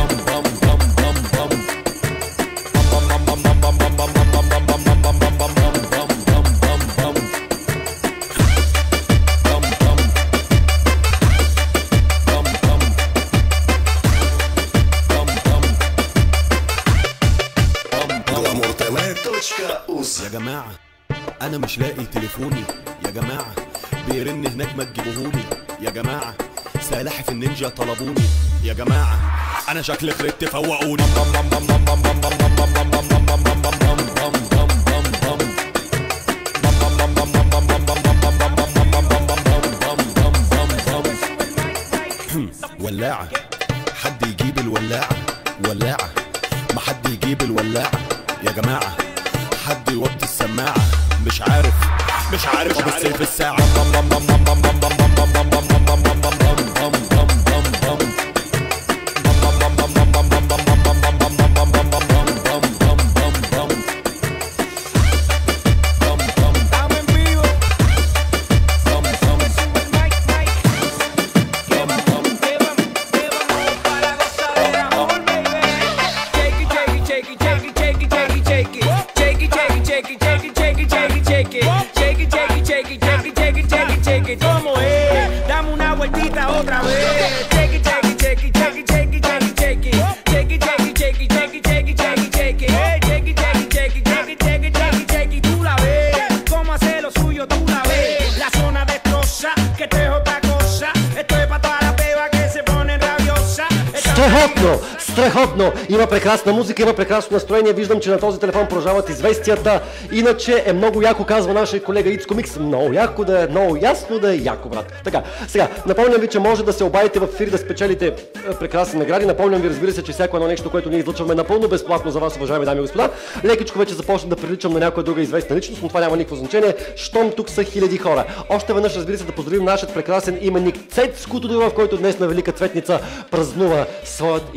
يا جماعة أنا مش لاقي تليفوني، يا جماعة بيرن هناك ما تجيبوهولي، يا جماعة سلاحف النينجا طلبوني، يا جماعة أنا شكلي خربت فوقوني. ولاعة حد يجيب الولاعة، ولاعة ما حد يجيب الولاعة، يا جماعة حد يوطي السماعة، مش عارف بس في الساعة Страхотно! Има прекрасна музика, има прекрасно настроение. Виждам, че на този телефон продължават известията. Иначе е много яко, казва нашия колега Ицко Микс. Много яко да е, много ясно да е яко, брат. Така, сега, напомням ви, че може да се обадите в ефир да спечелите прекрасни награди. Напомням ви, разбира се, че всяко едно нещо, което ние излъчваме напълно безплатно за вас, уважаеми дами и господа. Лекичко вече започна да приличам на някоя друга известна личност, но това няма никакво значение. Щом тук са хиляди хора. Още веднъж, разбира се, да поздравим нашият прекрасен именник Цецко Тодоров, който днес на Велика Цветница празнува своят имен ден.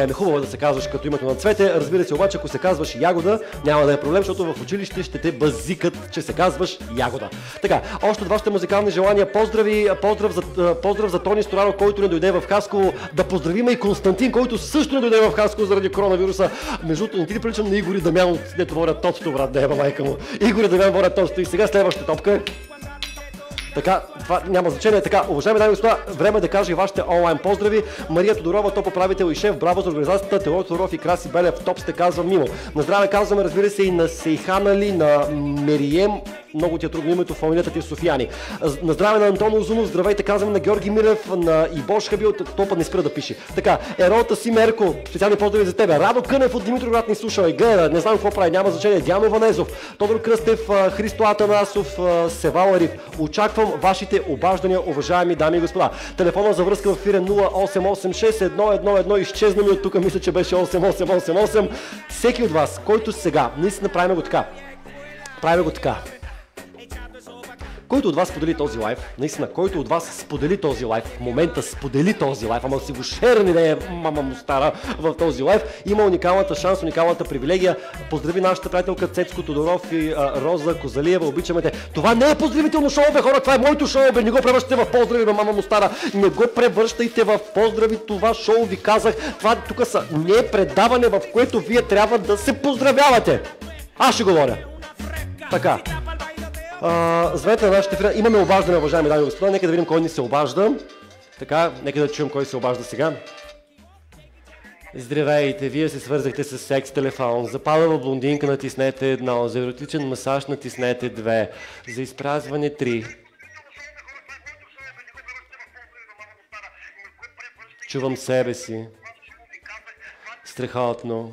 проблем. Хубаво да се казваш като името на Цвете. Разбира се, обаче, ако се казваш Ягода, няма да е проблем, защото в училище ще те базикат, че се казваш Ягода. Така, още от вашите музикални желания, поздрав за Тони Сторано, който не дойде в Хасково. Да поздравим и Константин, който също не дойде в Хасково заради коронавируса. Между другото, не ти ли приличам на Игор и Дамян от дето водят тотото, брат, да еба майка му. Игор и Дамян водят тотото. И сега следващата топка. Така, това няма значение. Така, уважаеми дами и господа, време да кажа и вашите онлайн поздрави. Мария Тодорова, топ управител и шеф, браво за организацията, Теодор Тодоров и Краси Белев, топ сте, казвам мимо. На здраве казваме, разбира се, и на Сейхан Али, на Мерием, много ти е трудно името, фамилията ти е Софияни. На здраве на Антон Озунов, здравейте казваме на Георги Милев, на Ибош Хабил, топът не спира да пише. Така, Еролта Си Мерко, специални поздрави за тебе. Радо Кънев от Димитроград ни слуша, гледа, не знам какво прави, няма значение. Диано Ванезов, Тодор Кръстев, Христо Атанасов, Севал Ариф. Очаквам вашите обаждания, уважаеми дами и господа. Телефона за връзка в ефир е 0886-111, изчезна ми от тук, мисля, че беше 8888. Всеки от вас, който сега, наистина правим го така. Който от вас сподели този лайф, наистина, който от вас сподели този лайф, в момента сподели този лайф, ама си го шерни, не е мама му стара в този лайф, има уникалната шанс, уникалната привилегия. Поздрави нашата приятелка Цецко Тодоров и Роза Козалиева, обичаме те. Това не е поздравително шоу, бе, хора, това е моето шоу, бе, не го превръщате в поздрави на мама му стара, не го превръщайте в поздрави, това шоу ви казах, това тук са не е предаване, в което вие трябва да се поздравявате. Аз ще говоря. Така. Здравейте на нашите ефира. Имаме обаждане, уважаеми дами и господа. Нека да видим кой ни се обажда. Така, нека да чуем кой се обажда сега. Здравейте, вие се свързахте с секс телефон. За палева блондинка натиснете 1, за еротичен масаж натиснете 2, за изпразване 3. Чувам себе си. Страхотно.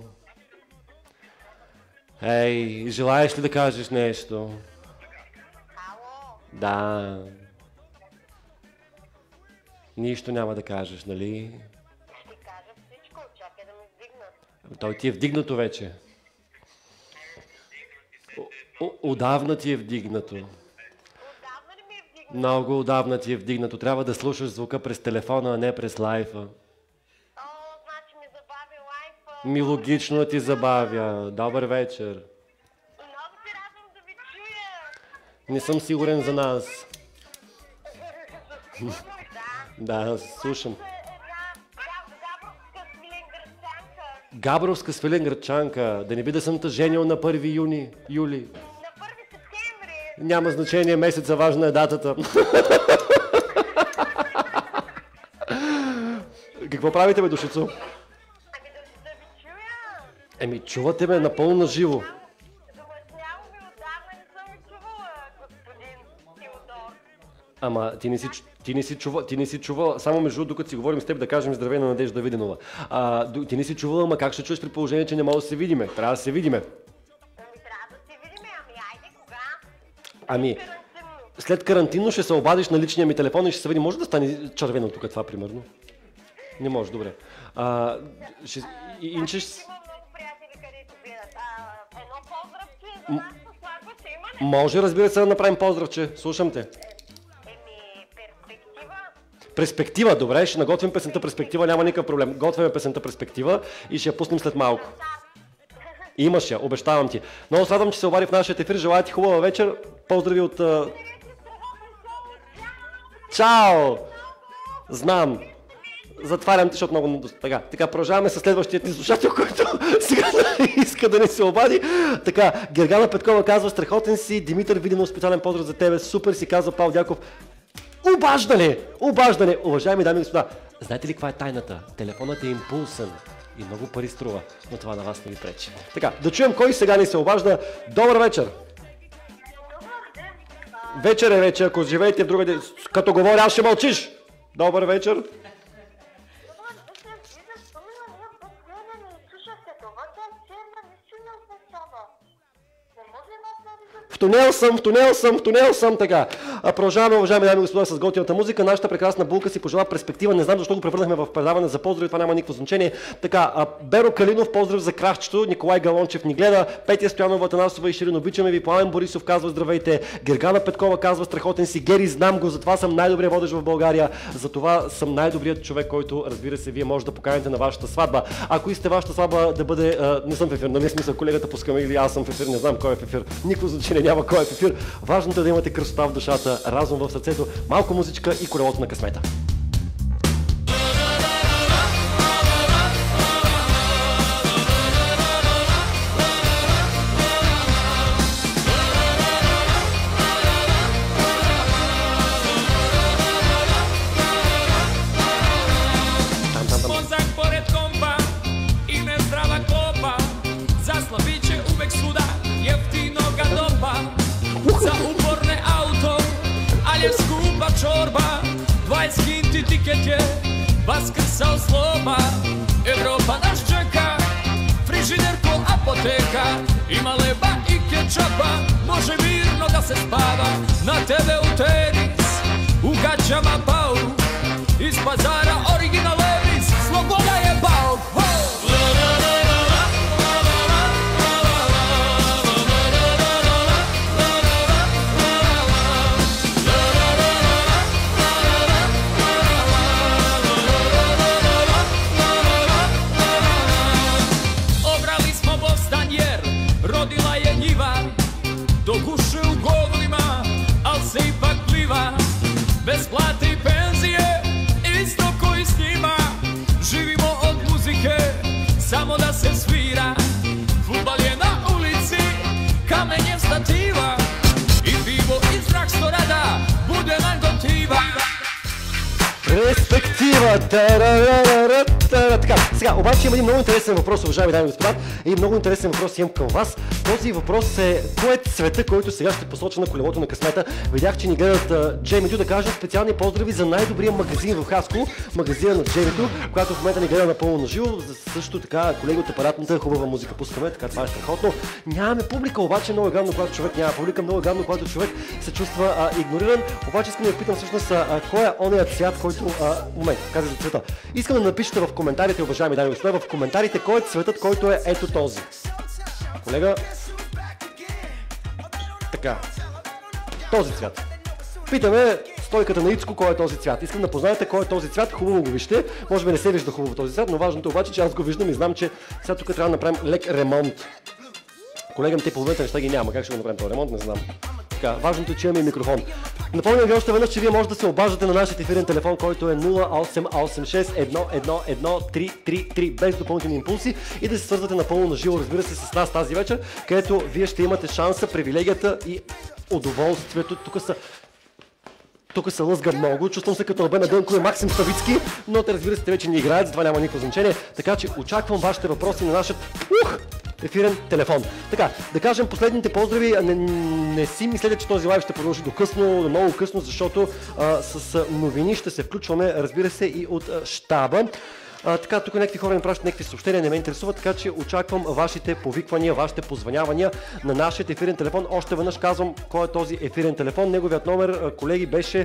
Ей, желаеш ли да кажеш нещо? Да. Нищо няма да кажеш, нали? Ще кажа всичко, чакай да ме вдигнат. Той ти е вдигнато вече. Отдавна ти е вдигнато. Отдавна ли ми е вдигнат? Много отдавна ти е вдигнато. Трябва да слушаш звука през телефона, а не през лайфа. О, значи ми забави лайфа. Ми логично ти забавя. Добър вечер. Много се радвам да ви чуя. Не съм сигурен за нас. Да. Да, слушам. Габровска свиленгърчанка. Габровска свиленгърчанка. Да не би да съм те женил на 1 юли. На 1 септември. Няма значение месеца, важна е датата. Какво правите, бе, душицо? Ами да ви чуя. Чувате ме напълно на живо. Замъсняво ми отдавна не съм ви чувала, господин Теодор. Ама ти не си чувала, само между докато си говорим с теб, да кажем здравей на Надежда Виденова. Ти не си чувала, ама как ще чуеш при положение, че не може да се видиме? Трябва да се видиме. Ами трябва да се видиме, ами айде кога? Ами, Карантинно. след карантинно ще се обадиш на личния ми телефон и ще се види. Може да стане червено тук това, примерно? Не може, добре. Иначе ще... Има много приятели, където гледат. Едно поздравче за нас с сватбата има ли? Може, разбира се, да направим поздравче. Слушам те. Еми, перспектива. Перспектива, добре, ще наготвим песента Перспектива, няма никакъв проблем. Готвяме песента Перспектива и ще я пуснем след малко. Имаш я, обещавам ти. Много се радвам, че се обади в нашия ефир. Желая ти хубава вечер. Поздрави от... Чао! Знам. Затварям ти, защото много... Така, продължаваме с следващият ни слушател, който сега иска да не се обади. Така, Гергана Петкова казва: страхотен си, Димитър Виденов, специален поздрав за тебе, супер си, казва Павел Дяков. Обаждане! Обаждане! Уважаеми дами и господа, знаете ли каква е тайната? Телефонът е импулсен и много пари струва, но това на вас не ви пречи. Така, да чуем кой сега ни се обажда. Добър вечер! Вечер е вече, ако живеете в другаде. Като говоря, аз ще мълчиш! Добър вечер! В тунел съм, така. Продължаваме, уважаеми дами и господа, с готината музика. Нашата прекрасна булка си пожела перспектива. Не знам защо го превърнахме в предаване за поздрави, това няма никакво значение. Така, Беро Калинов, поздрав за крахчето. Николай Галончев ни гледа. Петя Стоянова, Атанасова и Ширин, обичаме ви. Пламен Борисов казва здравейте. Гергана Петкова казва страхотен си. Гери, знам го, затова съм най-добрият водещ в България. Затова съм най-добрият човек, който, разбира се, вие може да поканите на вашата сватба. Ако искате вашата сватба да бъде, не съм в ефир, нали смисъл колегата пускаме или аз съм в ефир, не знам кой е в ефир. Никакво значение няма кой е в ефир. Важното е да имате красота в душата, разум в сърцето, малко музичка и колелото на късмета. Čorba, 20 kinti tiket je, vaskrsal sloba. Evropa nas čeka, frižider ko apoteka. Ima leba i kečapa, može mirno da se spava. Na tebe u tenis, u gaćama pauk. Iz pazara original Levis, sloboda je bauk. Bez plate i penzije, isto koji s njima. Živimo od muzike, samo da se svira. Fudbal je na ulici, kamen je stativa. I pivo iz Dragstorada bude nam gotiva. Перспектива! Така, сега, обаче има един много интересен въпрос, уважаеми дами и господа. И много интересен въпрос имам към вас. Този въпрос е: кой е цвета, който сега ще посоча на колелото на късмета? Видях, че ни гледат Джеймито, да кажа специални поздрави за най-добрия магазин в Хасково, магазина на Джеймито, която в момента ни гледа напълно на живо. Също така, колеги от апаратната хубава музика пускаме, така това е страхотно. Нямаме публика, обаче много е гадно, когато човек няма публика, много е гадно, когато човек се чувства игнориран. Обаче искам да ви питам всъщност кой е ония цвят, който момент, каза за цвета. Искам да напишете в коментарите, уважаеми дами и господа, в коментарите кой е цветът, който е ето този. Колега. Така. Този цвят. Питаме стойката на Ицко кой е този цвят. Искам да познаете кой е този цвят, хубаво го вижте. Може би не се вижда хубаво този цвят, но важното обаче, че аз го виждам и знам, че сега тук трябва да направим лек ремонт. Колегам, те половината неща ги няма. Как ще го направим този ремонт, не знам. Така, важното е, че имаме и микрофон. Напомням ви още веднъж, че вие може да се обаждате на нашия ефирен телефон, който е 0886-111-333 без допълнителни импулси и да се свързвате напълно на живо, разбира се, с нас тази вечер, където вие ще имате шанса, привилегията и удоволствието. Тук се лъзга много, чувствам се като Албена Дънко и Максим Ставицки, но те, разбира се, те вече не играят, затова няма никакво значение, така че очаквам вашите въпроси на нашия ефирен телефон. Така, да кажем последните поздрави. Не си мислете, че този лайв ще продължи до късно, много късно, защото с новини ще се включваме, разбира се, и от щаба. Така, тук някакви хора ми пращат някакви съобщения, не ме интересуват, така че очаквам вашите повиквания, вашите позвънявания на нашия ефирен телефон. Още веднъж казвам кой е този ефирен телефон. Неговият номер, колеги, беше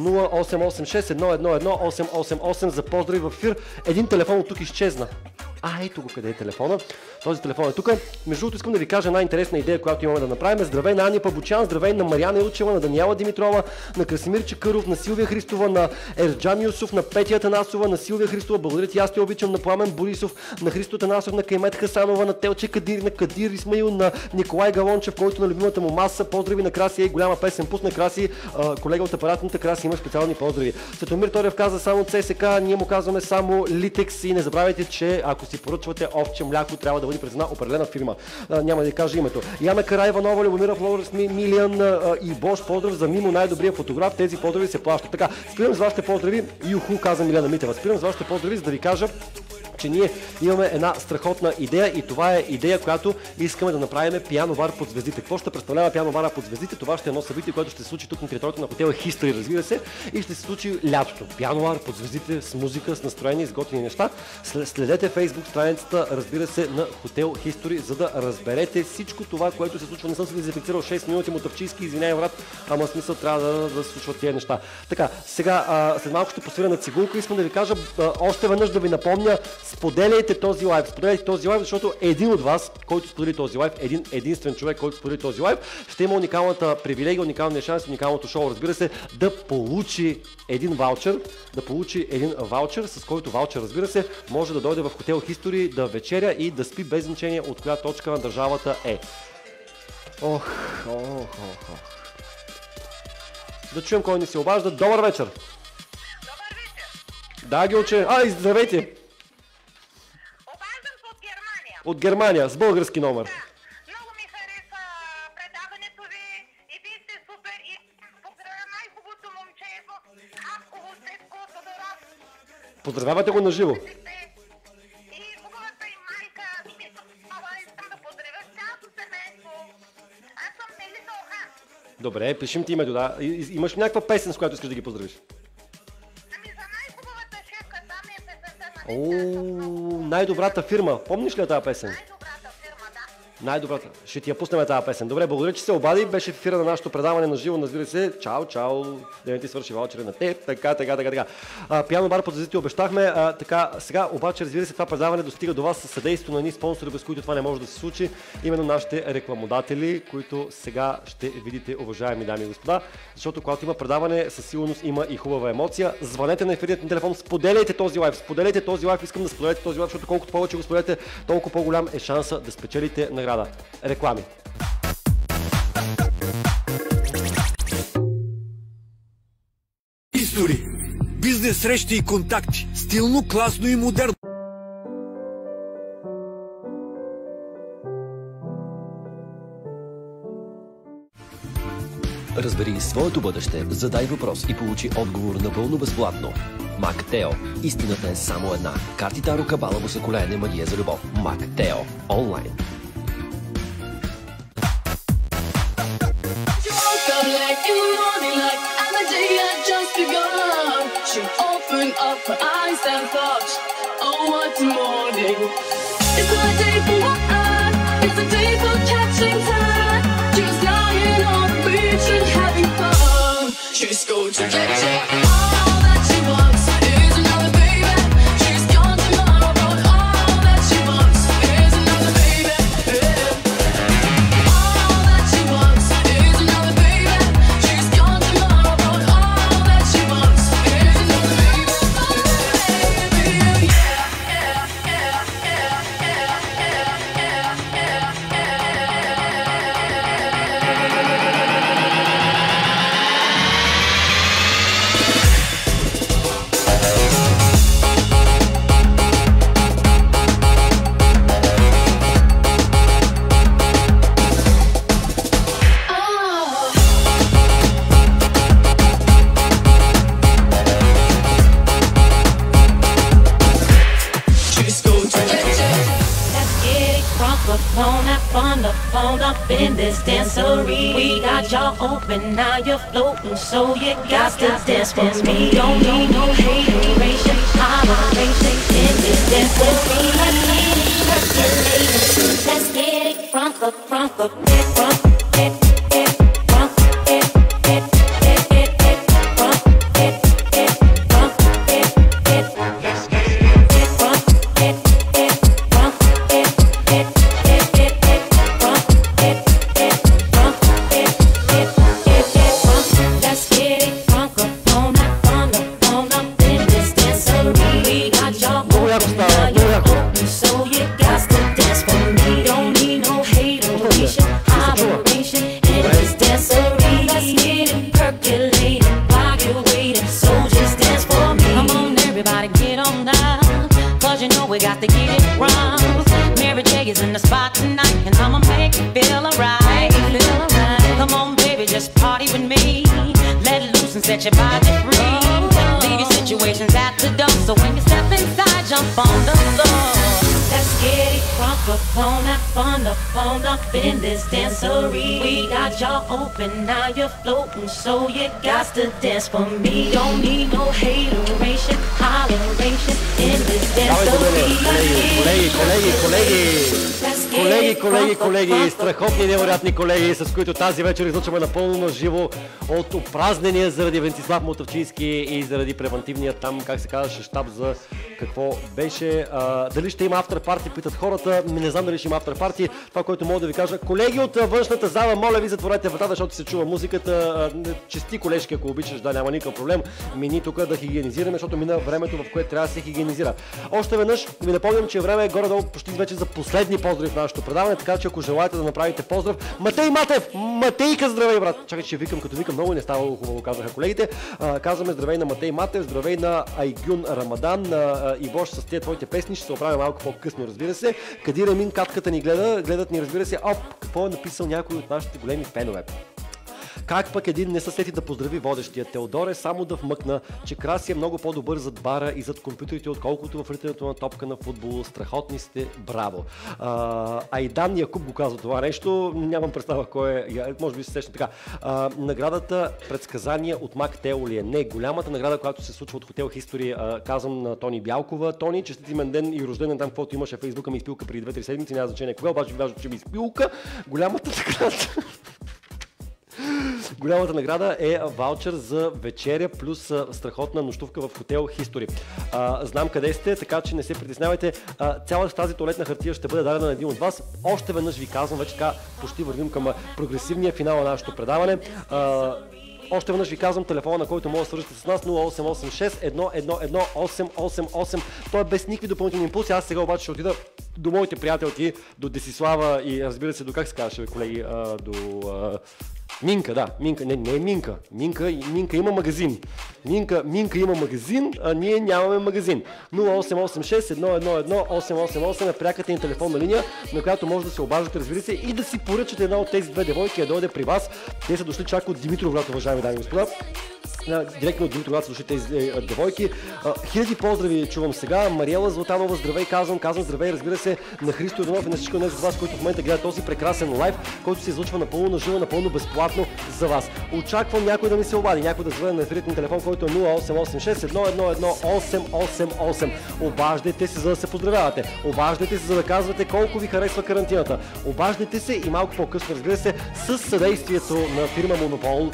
0886-111-888 за поздрави в ефир. Един телефон от тук изчезна. Ето го къде е телефона. Този телефон е тук. Между другото, искам да ви кажа една интересна идея, която имаме да направим. Здравей на Ани Пабучан, здравей на Мариана Илчева, на Даниела Димитрова, на Красимир Чакъров, на Силвия Христова, на Ерджан Юсов, на Петя Танасова, на Силвия Христова. Благодаря ти, аз те обичам, на Пламен Борисов, на Христо Танасов, на Каймет Хасанова, на Телче Кадир, на Кадир Исмаил, на Николай Галончев, който на любимата му маса. Поздрави на Краси, ей, голяма песен пусна Краси, колега от апаратната. Краси има специални поздрави. Светомир Торев каза само ЦСК, ние му казваме само Литекс и не забравяйте, че ако си поръчвате овче мляко, трябва да бъде през една определена фирма. Няма да ви кажа името. Яна Караева-Нова, Любомира Флорес, Милиан и Бош, поздрав за Мимо, най-добрия фотограф. Тези поздрави се плащат. Така, спирам с вашите поздрави. Юху, каза Милена Митева. Спирам с вашите поздрави, за да ви кажа, че ние имаме една страхотна идея и това е идея, която искаме да направим пиано бар под звездите. Какво ще представлява пиано бара под звездите? Това ще е едно събитие, което ще се случи тук на територията на хотела History, разбира се, и ще се случи лятото. Пиано бар под звездите с музика, с настроение, с готини неща. Следете Facebook страницата, разбира се, на хотел History, за да разберете всичко това, което се случва. Не съм се дезинфекцирал 6 минути мотавчийски, извинявай, брат, ама смисъл трябва да се случват тези неща. Така, сега след малко ще посвиря на цигулка. Искам да ви кажа още веднъж да ви напомня, споделяйте този лайв, защото един от вас, който сподели този лайв, единствен човек, който сподели този лайв, ще има уникалната привилегия, уникалния шанс, уникалното шоу, разбира се, да получи един ваучер, с който ваучер, разбира се, може да дойде в хотел History, да вечеря и да спи без значение от коя точка на държавата е. Да чуем кой ни се обажда. Добър вечер! Добър вечер! Да, Гилче. Здравейте! Обаждам се от Германия. От Германия, с български номер. Много ми хареса предаването ви и вие сте супер и поздравя най-хубавото момче в Хасково, Цецко Тодоров. Поздравявате го на живо. И хубавата и майка. Искам да поздравя цялото семейство. Аз съм Мелиса Охан. Добре, пишем ти името, да. Имаш ли някаква песен, с която искаш да ги поздравиш? Ами за най-хубавата шефка, там е песента на Най-добрата фирма. Помниш ли я тази песен? най-добрата фирма, да. Най-добрата. Ще ти я пуснем тази песен. Добре, благодаря, че се обади. Беше в ефира на нашето предаване на живо. Разбира се, чао. Да не ти свърши ваучера на теб. Така. Пиано бар под звездите обещахме. Сега обаче, разбира се, това предаване достига до вас със съдействието на едни спонсори, без които това не може да се случи. Именно нашите рекламодатели, които сега ще видите, уважаеми дами и господа. Защото когато има предаване, със сигурност има и хубава емоция. Звънете на ефирният ни телефон, споделяйте този лайв. Искам да споделяте този лайв, защото колкото повече го споделяте, толкова по-голям е шанса да спечелите награда. Реклами. History. Бизнес срещи и контакти. Стилно, класно и модерно. Разбери своето бъдеще, задай въпрос и получи отговор напълно безплатно. Мактео. Истината е само една. Картите Рокабалаво са колене магия за любов. Мактео. Онлайн. She's going to get all that she wants is another baby. She's gone tomorrow, but all that she wants is another baby. All that she wants is another baby. She's gone tomorrow, but all that she wants is another baby. Up in this dancery, we got y'all open, now you're floating, so you got to dance for me. Don't need no hateration, holleration in this dancery. Let's get it front up, we got to get it wrong. Mary J is in the spot tonight, and I'ma make you feel alright. Come on, baby, just party with me. Let loose and set your body free. Leave your situations at the door, so when you step inside, jump on the floor. rock up on up in this dancery. We got y'all open, now you're floating, so you got to dance for me. Don't need no hateration, holleration in this Колеги, страхотни, невероятни колеги, с които тази вечер излъчваме напълно на живо от упразнения заради Венцислав Мотавчийски и заради превентивния там, как се казваше, щаб за какво беше. Дали ще има автор-парти, питат хората. Не знам дали ще има автор-парти. Това, което мога да ви кажа. Колеги от външната зала, моля ви, затворете вратата, защото се чува музиката. Чести колежки, ако обичаш, да, няма никакъв проблем. Мини тук да хигиенизираме, защото мина времето, в което трябва да се хигиенизира. Още веднъж ви напомням, че време е горе-долу почти вече за последни поздрави в нашето предаване, така че ако желаете да направите поздрав, Матей Матев! Матейка, здравей, брат! Чакай, че викам, като викам, много не става хубаво, казаха колегите. Казваме здравей на Матей Матев, здравей на Айгюн Рамадан, на Ивош с тези твоите песни, ще се оправя малко по-късно, разбира се. Кадир Емин, катката ни гледат ни, разбира се, какво е написал някой от нашите големи фенове. Как пък един не се сети да поздрави водещия Теодоре, само да вмъкна, че Краси е много по-добър зад бара и зад компютрите, отколкото в ритането на топка на футбол. Страхотни сте, браво! Айдан Якуб го казва това нещо, нямам представа кой е, може би се сеща така. Наградата предсказание от Мак Тео ли е? Не, голямата награда, която се случва от Хотел History, казвам на Тони Бялкова. Тони, честит имен ден и рожден там, каквото имаше в Фейсбука, ми изпилка преди 2-3 седмици, няма значение кога, обаче ви кажа, че ми изпилка. Голямата награда е ваучер за вечеря плюс страхотна нощувка в Хотел History. Знам къде сте, така че не се притеснявайте. Цялата тази туалетна хартия ще бъде дадена на един от вас. Още веднъж ви казвам, вече така почти вървим към прогресивния финал на нашето предаване. Още веднъж ви казвам телефона, на който може да свържете с нас, 0886-111-888. Той е без никакви допълнителни импулси. Аз сега обаче ще отида до моите приятелки, до Десислава и разбира се, до как се казваше, колеги, до Минка, да. Минка, не е Минка. Минка има магазин. Минка има магазин, а ние нямаме магазин. 0886-111-888 е пряката ни телефонна линия, на която може да се обаждате, разбира се, и да си поръчате една от тези две девойки да дойде при вас. Те са дошли чак от Димитровград, уважаеми дами и господа. Директно от Димитровград са дошли тези девойки. Хиляди поздрави чувам сега. Мариела Златанова, здравей, казвам здравей, разбира се, на Христо Иванов и на всички от вас, които в момента гледат този прекрасен лайв, който се излъчва напълно на живо, напълно безплатно за вас. Очаквам някой да ми се обади, някой да звъне на ефирния телефон, който е 0886-111-888. Обаждайте се, за да се поздравявате. Обаждайте се, за да казвате колко ви харесва карантината. Обаждайте се и малко по-късно, разбира се, с съдействието на фирма Монопол.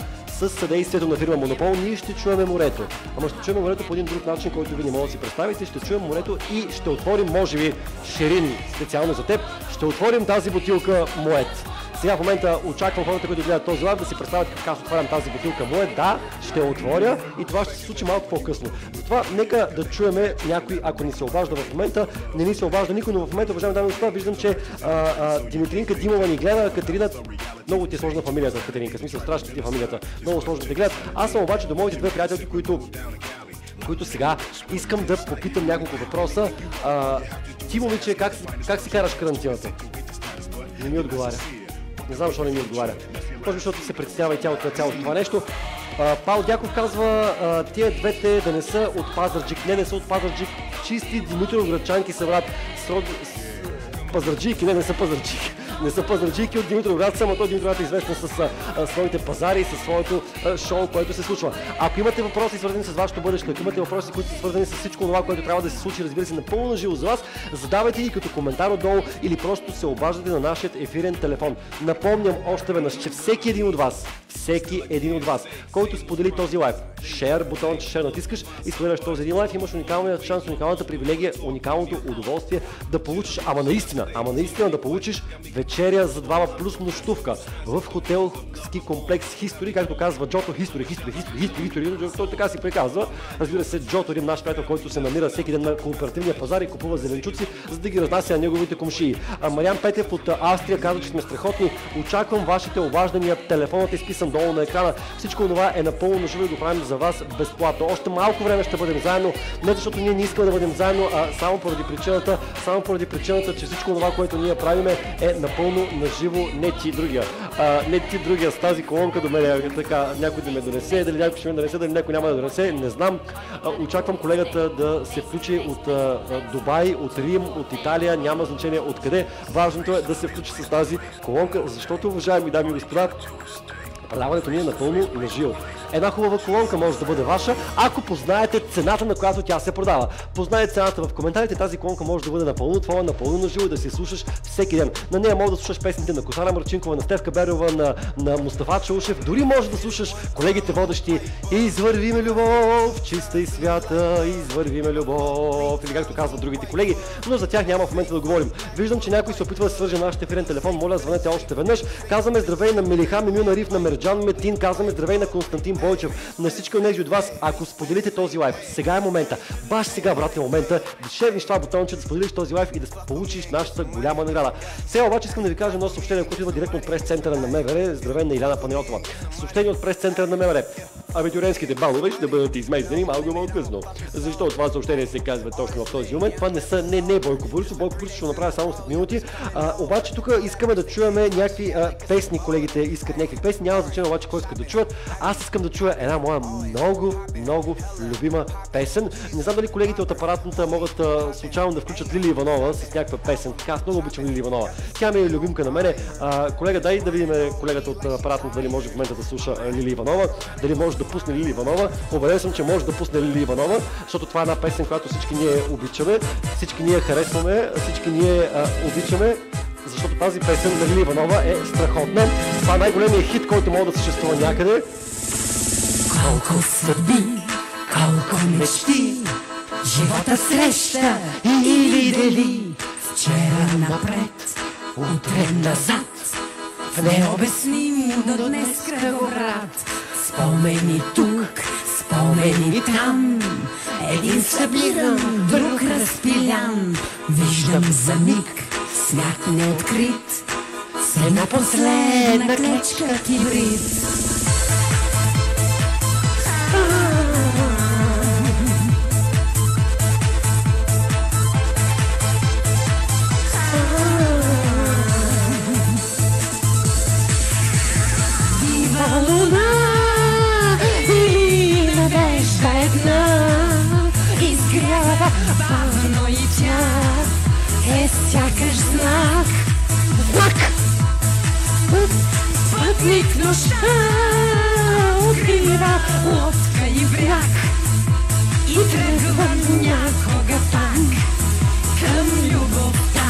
Ние ще чуем морето. Ама ще чуем морето по един друг начин, който ви не може да си представите. Ще чуем морето и ще отворим, може би, Шерин, специално за теб, ще отворим тази бутилка Моет. Сега в момента очаквам хората, които гледат този лайв, да си представят как аз отварям тази бутилка Моет. Да, ще отворя и това ще се случи малко по-късно. Затова нека да чуеме някой, ако ни се обажда в момента. Не ни се обажда никой, но в момента, уважаеми дами и господа, виждам, че Димитринка Димова ни гледа, Катерина. Много ти е сложна фамилията, Катеринка, в смисъл страшно ти е фамилията. Много сложно те гледат. Аз съм обаче до моите две приятелки, които сега искам да попитам няколко въпроса. Ти, момиче, как си караш карантината? Не ми отговаря. Не знам защо не ми отговаря. Може би, защото се притеснява и тя от цялото това нещо. Павел Дяков казва, тия двете да не са от Пазарджик. Не са от Пазарджик. Чисти димитровградчанки са, брат. Пазарджики, не са Пазарджики. Не са пазарджики от Димитровград, само той Димитровград е известен с своите пазари и със своето шоу, което се случва. Ако имате въпроси, свързани с вашето бъдеще, ако имате въпроси, които са свързани с всичко това, което трябва да се случи, разбира се, напълно живо за вас, задавайте ги като коментар отдолу или просто се обаждате на нашия ефирен телефон. Напомням още веднъж, че всеки един от вас, който сподели този лайв, share, бутонче share натискаш и споделяш този един лайв, имаш уникалният шанс, уникалната привилегия, уникалното удоволствие да получиш, ама наистина да получиш вечеря за двама плюс нощувка в хотелски комплекс History, както казва Джото, History, той така си приказва. Разбира се, Джото, един наш приятел, който се намира всеки ден на кооперативния пазар и купува зеленчуци, за да ги разнася на неговите комшии. Мариан Петев от Австрия казва, че сме страхотни. Очаквам вашите обаждания, телефонът е изписан долу на екрана. Всичко това е напълно живо и го правим за вас безплатно. Още малко време ще бъдем заедно, не защото ние не искаме да бъдем заедно, а само поради причината, че всичко това, което ние правим, е напълно напълно наживо, не ти другия. Не ти другия с тази колонка до мен, така, някой да ме донесе, дали някой ще ме донесе, дали някой няма да донесе, не знам. Очаквам колегата да се включи от Дубай, от Рим, от Италия, няма значение откъде. Важното е да се включи с тази колонка, защото, уважаеми дами и господа, предаването ни е напълно наживо. Една хубава колонка може да бъде ваша, ако познаете цената, на която тя се продава. Познаете цената в коментарите, тази колонка може да бъде напълно твоя, напълно наживо и да си слушаш всеки ден. На нея може да слушаш песните на Косара Марчинкова, на Стефка Берова, на Мустафа Чаушев, дори може да слушаш колегите водещи "Извървиме любов, чиста и свята, извървиме любов", или както казват другите колеги, но за тях няма в момента да говорим. Виждам, че някой се опитва да свърже нашия ефирен телефон, моля, звънете още веднъж. Казваме здравей на Мелиха Мимюна Риф, на Мерджан Метин, казваме здравей на Константин Бойчев, на всички от тези от вас, ако споделите този лайф. Сега е момента, баш сега, брат, е момента да шерниш това бутонче, да споделиш този лайф и да получиш нашата голяма награда. Сега обаче искам да ви кажа едно съобщение, което идва директно от прес-центъра на МВР. Здравей на Иляна Панайотова. Съобщение от прес-центъра на МВР. Абитуренските балове ще бъдат изместени малко по-късно. Защо това съобщение се казва точно в този момент? Това не е Бойко Борисов. Бойко Борисов ще го направя само след минути. Обаче тук искаме да чуваме някакви песни, колегите искат някакви песни. Няма значение обаче кой иска да чуят. Аз искам да чуя една моя много любима песен. Не знам дали колегите от апаратната могат случайно да включат Лили Иванова с някаква песен. Така, аз много обичам Лили Иванова. Тя ми е любимка на мене. Колега, дай да видим колегата от апаратната дали може в момента да слуша Лили Иванова, дали може да пусне Лили Иванова. Убеден съм, че може да пусне Лили Иванова, защото това е една песен, която всички ние обичаме, всички ние харесваме, всички ние обичаме. Защото тази песен на Лили Иванова е страхотна. Това е най-големият хит, който може да съществува някъде. Колко съдби, колко мечти, живота среща или дели. Вчера напред, утре назад, в необяснимо до днес кръговрат. Спомени тук, спомени там, един събиран, друг разпилян. Виждам за миг свят неоткрит, с една последна клечка кибрид. Дива луна или надежда една изгрява бавно и тя е сякаш знак. Пътник нощта открива лодка и бряг и тръгва някога пак към любовта.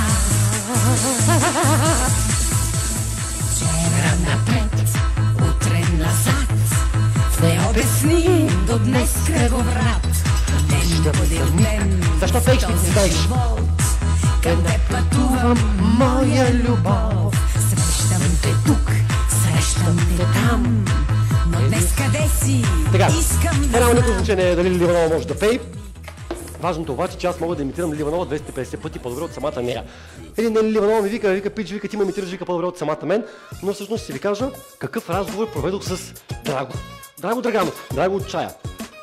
Вчера напред, утре назад, в необясним до днес кръговрат. Ден да бъде ден, защо пееш ти си знаеш? Къде пътувам, моя любов? Срещам те тук, срещам те там, но днес къде си? Така, Искам да няма никакво значение дали Лили Иванова може да пее. Важното обаче, че аз мога да имитирам Лили Иванова 250 пъти по-добре от самата нея. Един ден Лили Иванова ми вика, пич, ти ме имитираш, вика по-добре от самата мен, но всъщност ще ви кажа какъв разговор проведох с Драго. Драго Драганов, Драго от Чая.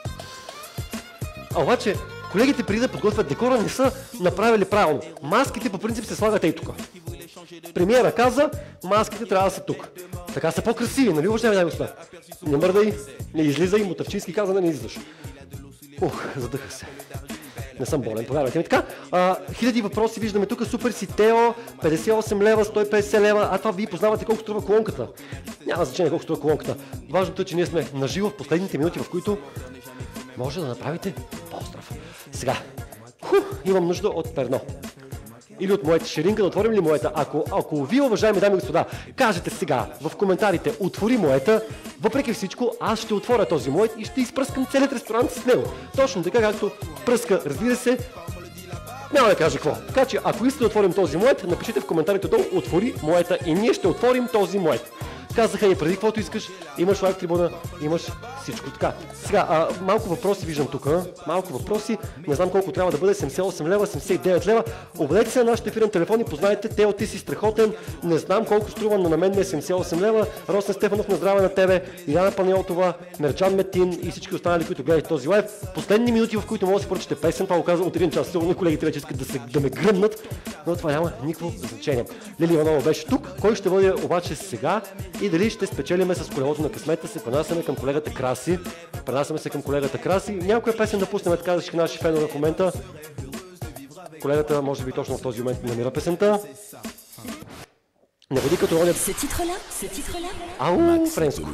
А обаче, колегите преди да подготвят декора не са направили правилно. Маските по принцип се слагат ей тук. Премиера каза, маските трябва да са тук. Така са по-красиви, нали уважаеми дами и господа? Не мърдай, не излизай, Мотавчийски каза да не излизаш. Задъхах се. Не съм болен, повярвайте ми. Така, хиляди въпроси виждаме тук. Супер си Тео, 58 лева, 150 лева. А това вие познавате колко струва колонката. Няма значение колко струва колонката. Важното е, че ние сме наживо в последните минути, в които може да направите поздрав. Сега, имам нужда от перно. Или от моята ширинка, да отворим ли моята? Ако вие, уважаеми дами и господа, кажете сега в коментарите, отвори моята, въпреки всичко, аз ще отворя този моят и ще изпръскам целият ресторант с него. Точно така, както пръска, разбира се, няма да кажа какво. Така че, ако искате да отворим този моят, напишете в коментарите долу, отвори моята и ние ще отворим този моят. казаха и преди каквото искаш, имаш лайв трибуна, имаш всичко така. Сега, малко въпроси виждам тук, малко въпроси, не знам колко трябва да бъде, 78 лева, 79 лева. Обадете се на нашите ефирен телефон и познайте, Тео, ти си страхотен, не знам колко струва, но на мен ми е 78 лева. Росен Стефанов, на здраве на тебе, Иляна Панайотова, Мерджан Метин и всички останали, които гледат този лайв. Последни минути, в които може да си поръчате песен, това го казвам от един час, сигурно колегите вече искат да ме гръмнат, но това няма никакво значение. Лили Иванова беше тук, кой ще бъде обаче сега и дали ще спечелиме с колелото на късмета, се пренасяме към колегата Краси. Някоя песен да пуснем, така за всички наши фенове в момента. Колегата може би точно в този момент намира песента. Не бъди като роля. Ау, френско.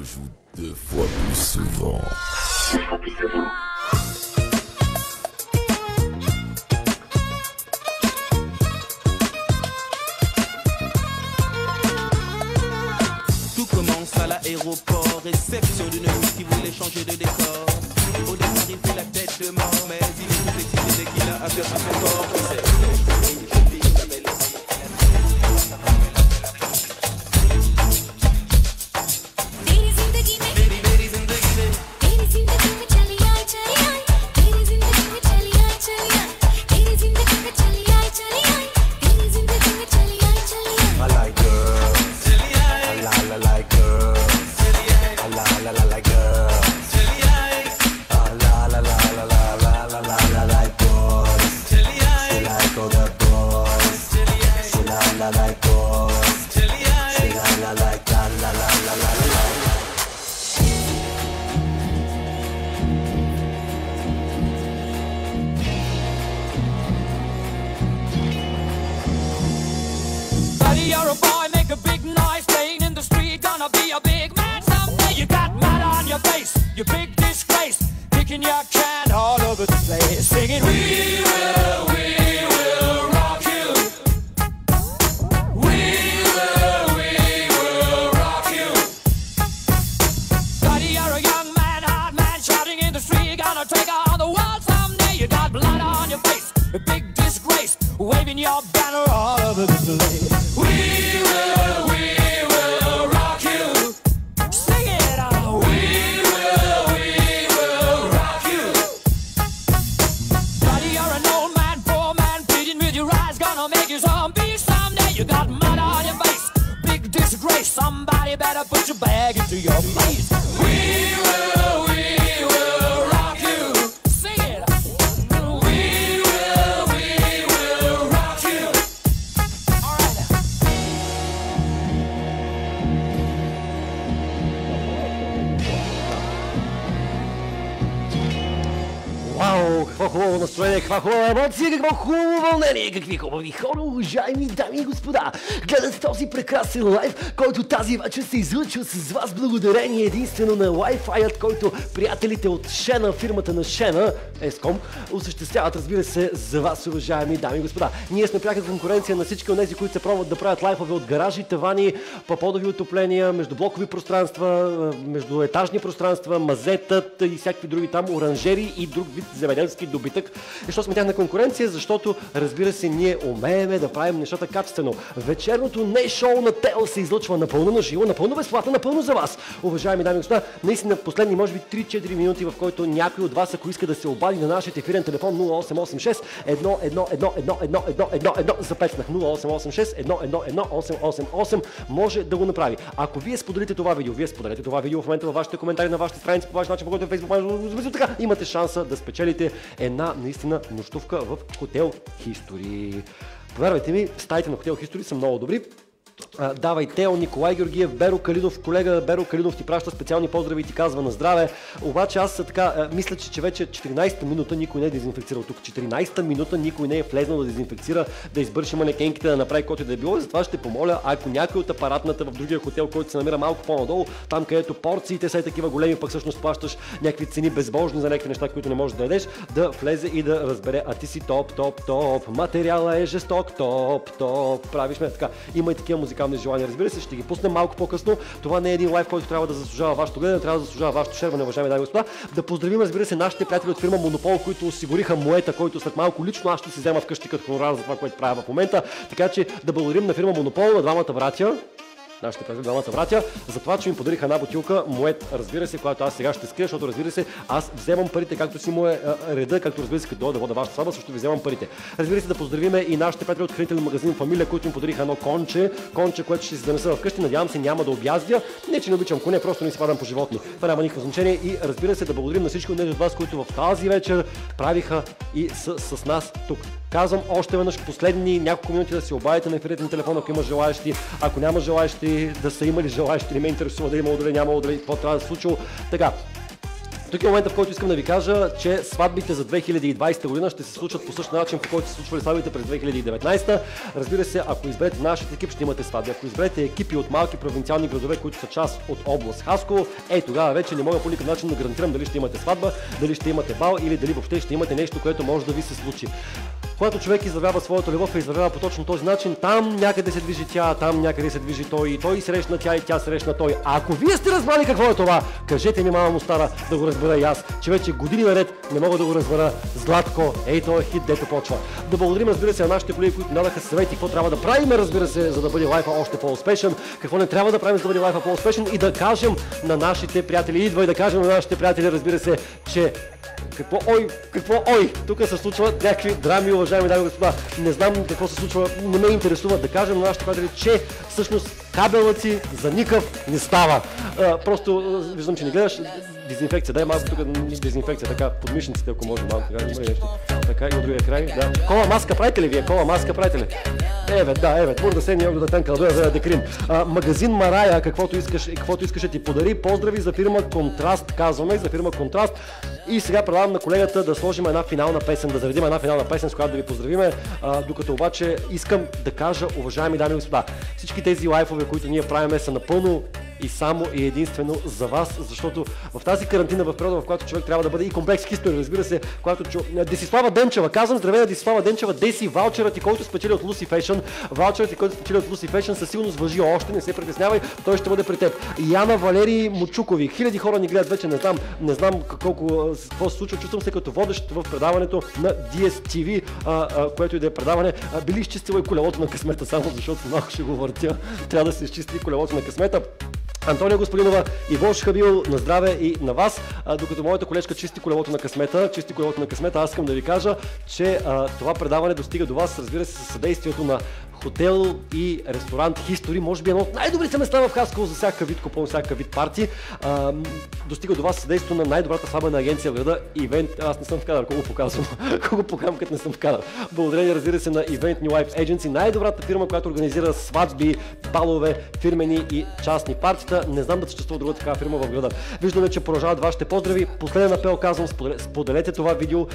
À l'aéroport, réception d'une nuit qui voulait changer de décor. Au départ, il fait la tête de mort, mais il est tout excité dès qu'il a affaire à son corps. Какво хубаво вълнение, какви хубави хора, уважаеми дами и господа! Гледате този прекрасен лайв, който тази вечер се излъчва с вас благодарение единствено на Wi-Fi-ът, който приятелите от Шена, фирмата на Шена, Еском, осъществяват, разбира се, за вас, уважаеми дами и господа. Ние сме пряка конкуренция на всички от тези, които се пробват да правят лайфове от гаражи, тавани, подови отопления, междублокови пространства, междуетажни пространства, мазетът и всякакви други там, оранжери и друг вид земеделски добитък. И що сме тяхна конкуренция? Защото, разбира се, ние умееме да правим нещата качествено. Вечерното не шоу на Тео се излъчва напълно на живо, напълно безплатно, напълно за вас. Уважаеми дами и господа, наистина последни, може би 3-4 минути, в който някой от вас, ако иска да се обади на нашия ефирен телефон 0886 1111111 запечнах 0886 11188, може да го направи. Ако вие споделите това видео, в момента във вашите коментари на вашите страници, по ваш начин, по който е Facebook, така, имате шанса да спечелите една наистина нощувка в Хотел History. Повярвайте ми, стаите на Хотел History са много добри. Давай, Тео, Николай Георгиев, Беро Калинов, колега Беро Калинов ти праща специални поздрави и ти казва на здраве. Обаче аз така мисля, че вече 14-та минута никой не е дезинфекцирал тук. 14-та минута никой не е влезнал да дезинфекцира, да избърши манекенките, да направи който да е било. Затова ще помоля, ако някой от апаратната в другия хотел, който се намира малко по-надолу, там където порциите са такива големи, пък всъщност плащаш някакви цени безбожни за някакви неща, които не можеш да ядеш, да влезе и да разбере, а ти си топ. Материала е жесток, топ. Правиш ме така. Има и такива музикални желания, разбира се, ще ги пуснем малко по-късно. Това не е един лайв, който трябва да заслужава вашето гледане, трябва да заслужава вашето шерване, уважаеми дами и господа. Да поздравим, разбира се, нашите приятели от фирма Монопол, които осигуриха моета, който след малко лично аз ще си взема вкъщи като хонорар за това, което правя в момента. Така че да благодарим на фирма Монопол, на двамата братя. нашите приятели, двамата братя, за това, че ми подариха една бутилка Moet, разбира се, която аз сега ще скрия, защото разбира се, аз вземам парите, както си му е реда, както разбира се, като да вода вашата сватба, също ви вземам парите. Разбира се, да поздравиме и нашите приятели от хранителен магазин Фамилия, които ми подариха едно конче, което ще си занеса вкъщи, надявам се няма да обяздя. Не, че не обичам коне, просто не си падам по животни. Това няма никакво значение и разбира се да благодарим на всички от вас, които в тази вечер правиха и с нас тук. Казвам още веднъж последни няколко минути да се обадите на ефирите на телефона, ако има желаящи. Ако няма желаящи, да са имали желаящи, не ме интересува дали има удали, няма удали, какво трябва да се случило. Така. Тук е момента, в който искам да ви кажа, че сватбите за 2020 година ще се случват по същия начин, по който се случвали сватбите през 2019. Разбира се, ако изберете нашия екип, ще имате сватби. Ако изберете екипи от малки провинциални градове, които са част от област Хасково, тогава вече не мога по никакъв начин да гарантирам дали ще имате сватба, дали ще имате бал или дали въобще ще имате нещо, което може да ви се случи. Когато човек изразява своята любов и изразява по точно този начин, там някъде се движи тя, там някъде се движи той, и той срещна тя и тя срещна той. А ако вие сте разбрали какво е това, кажете ми, мама му стара, да го разбера и аз, че вече години наред не мога да го разбера. Златко, той е хит, дето почва. Да благодарим, разбира се, на нашите колеги, които дадаха съвети какво трябва да правим, разбира се, за да бъде лайфа още по-успешен, какво не трябва да правим, за да бъде лайфа по-успешен, и да кажем на нашите приятели, идва и да кажем на нашите приятели, разбира се, че какво тук се случват някакви драми, уважаеми дами и господа. Не знам какво се случва, не ме интересува. Да кажем на нашите приятели, че всъщност кабелът си за никакъв не става. Просто виждам, че не гледаш. Дезинфекция, дай малко тук дезинфекция, така, под мишниците, ако може малко. Така и от другия край. Да. Кола маска правите ли вие? Кола маска правите ли? Може да се не да тенка да декрим. Магазин Марая, каквото искаш ти подари. Поздрави за фирма Контраст, казваме, за фирма Контраст. И сега предлагам на колегата да сложим една финална песен, да заредим една финална песен, с която да ви поздравиме. Докато обаче искам да кажа, уважаеми дами и господа, всички тези лайфове, които ние правиме, са напълно и само и единствено за вас, защото в тази карантина, в периода, в която човек трябва да бъде и комплекс история, разбира се, когато Десислава Денчева, казвам здравей на Десислава Денчева, Деси, ваучерът ти, който спечели от Lucy Fashion, със сигурност важи още, не се притеснявай, той ще бъде при теб. Яна Валерий Мучукови, хиляди хора ни гледат вече, не знам какво се случва, чувствам се като водещ в предаването на DSTV, което и да е предаване. Били изчистила и колелото на късмета, само защото малко ще го въртя, трябва да се изчисти колелото на късмета. Антония Господинова и Волш Хабил, на здраве и на вас. Докато моята колежка чисти колелото на късмета, аз искам да ви кажа, че това предаване достига до вас, разбира се, със съдействието на хотел и ресторант History, може би едно от най-добрите места в Хасково за всяка вид купон, всяка вид парти. Достига до вас съдействието на най-добрата сватбена агенция в града Event. Аз не съм в кадър, кого показвам, кого покажам, като не съм в кадър. Благодарение, разбира се, на Event New Life Agency, най-добрата фирма, която организира сватби, балове, фирмени и частни партита. Не знам да съществува друга такава фирма в града. Виждаме, че продължават вашите поздрави. Последен апел казвам, споделете това видео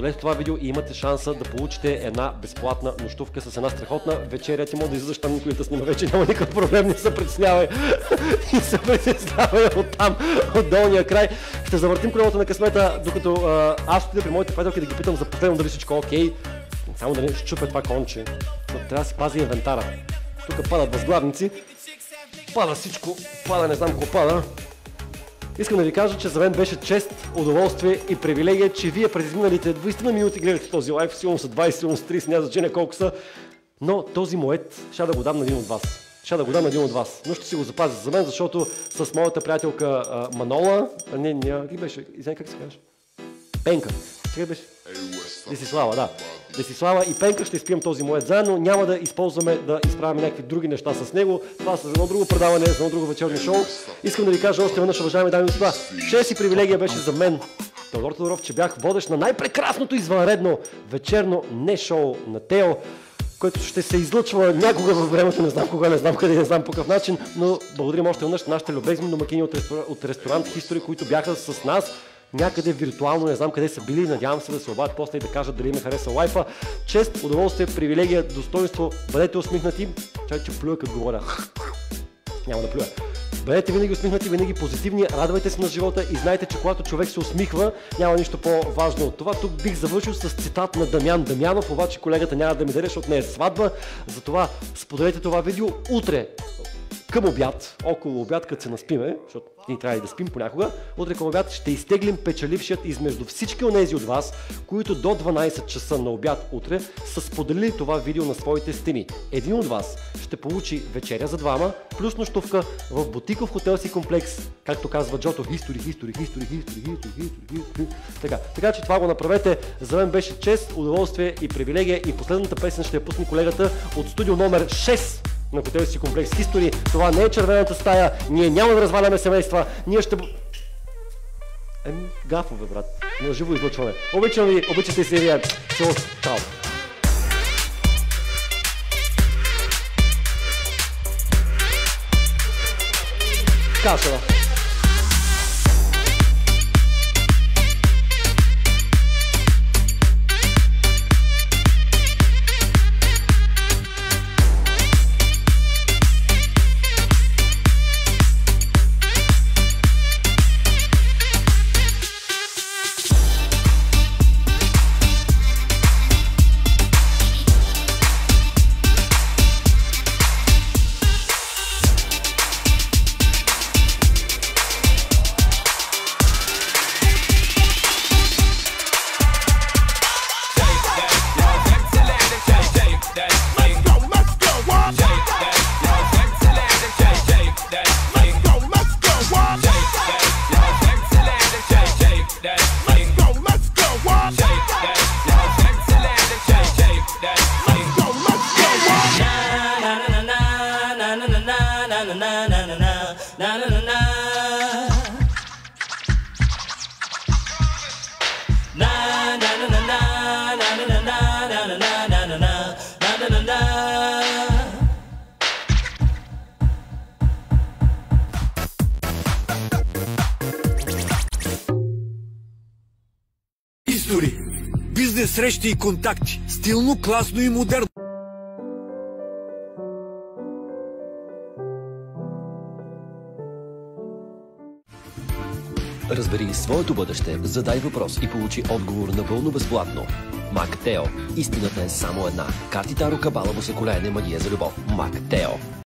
и имате шанса да получите една безплатна нощувка с една страхотна вечеря. Ти мога да излизаш там, никой да снима вече, няма никакъв проблем, не се притеснявай. И се притеснявай оттам, от долния край. Ще завъртим колелото на късмета, докато аз отида при моите приятелки да ги питам за последно дали всичко е окей. Само да не щупя това конче. Но трябва да си пази инвентара. Тук падат възглавници. Пада всичко, не знам какво пада. Искам да ви кажа, че за мен беше чест, удоволствие и привилегия, че вие през изминалите 20 минути гледате този лайф, силно са 20, силно са 30, няма значение колко са, но този Moet ще да го дам на един от вас. Но ще си го запазя за мен, защото с моята приятелка Манола, как беше, извиня, как се казваш? Пенка. Как беше? Десислава, да. Десислава и Пенка ще изпием този Moet заедно. Няма да използваме да изправяме някакви други неща с него. Това са за едно друго предаване, за едно друго вечерно шоу. Искам да ви кажа още веднъж, уважаеми дами и господа, чест и привилегия беше за мен, Теодор Тодоров, че бях водещ на най-прекрасното извънредно вечерно не шоу на Тео, което ще се излъчва някога във времето, не знам кога, не знам къде, не знам по какъв начин, но благодарим още веднъж нашите любезни домакини от ресторант History, които бяха с нас някъде виртуално, не знам къде са били, надявам се да се обадят после и да кажат дали им е хареса лайфа. Чест, удоволствие, привилегия, достоинство, бъдете усмихнати. Чай, че плюя като говоря. Няма да плюя. Бъдете винаги усмихнати, винаги позитивни, радвайте се на живота и знайте, че когато човек се усмихва, няма нищо по-важно от това. Тук бих завършил с цитат на Дамян Дамянов, обаче колегата няма да ми даде, защото не е сватба. Затова споделете това видео утре към обяд, около обяд, като се наспиме, защото ние трябва и да спим понякога, утре към обяд ще изтеглим печелившият измежду всички онези от вас, които до 12 часа на обяд утре са споделили това видео на своите стени. Един от вас ще получи вечеря за двама, плюс нощувка в бутиков хотелски комплекс, както казва Джото, history. Така че това го направете. За мен беше чест, удоволствие и привилегия. И последната песен ще я пусне колегата от студио номер 6 на хотелски комплекс History. Това не е червената стая, ние няма да разваляме семейства, ние ще... гафове, брат. На живо излъчване. Обичам ви, обичате си вие. Чао. Кашева. History. Бизнес срещи и контакти. Стилно, класно и модерно. Разбери своето бъдеще, задай въпрос и получи отговор напълно безплатно. Мак Тео. Истината е само една. Карти Таро Кабала Босеколене магия за любов. Мак Тео.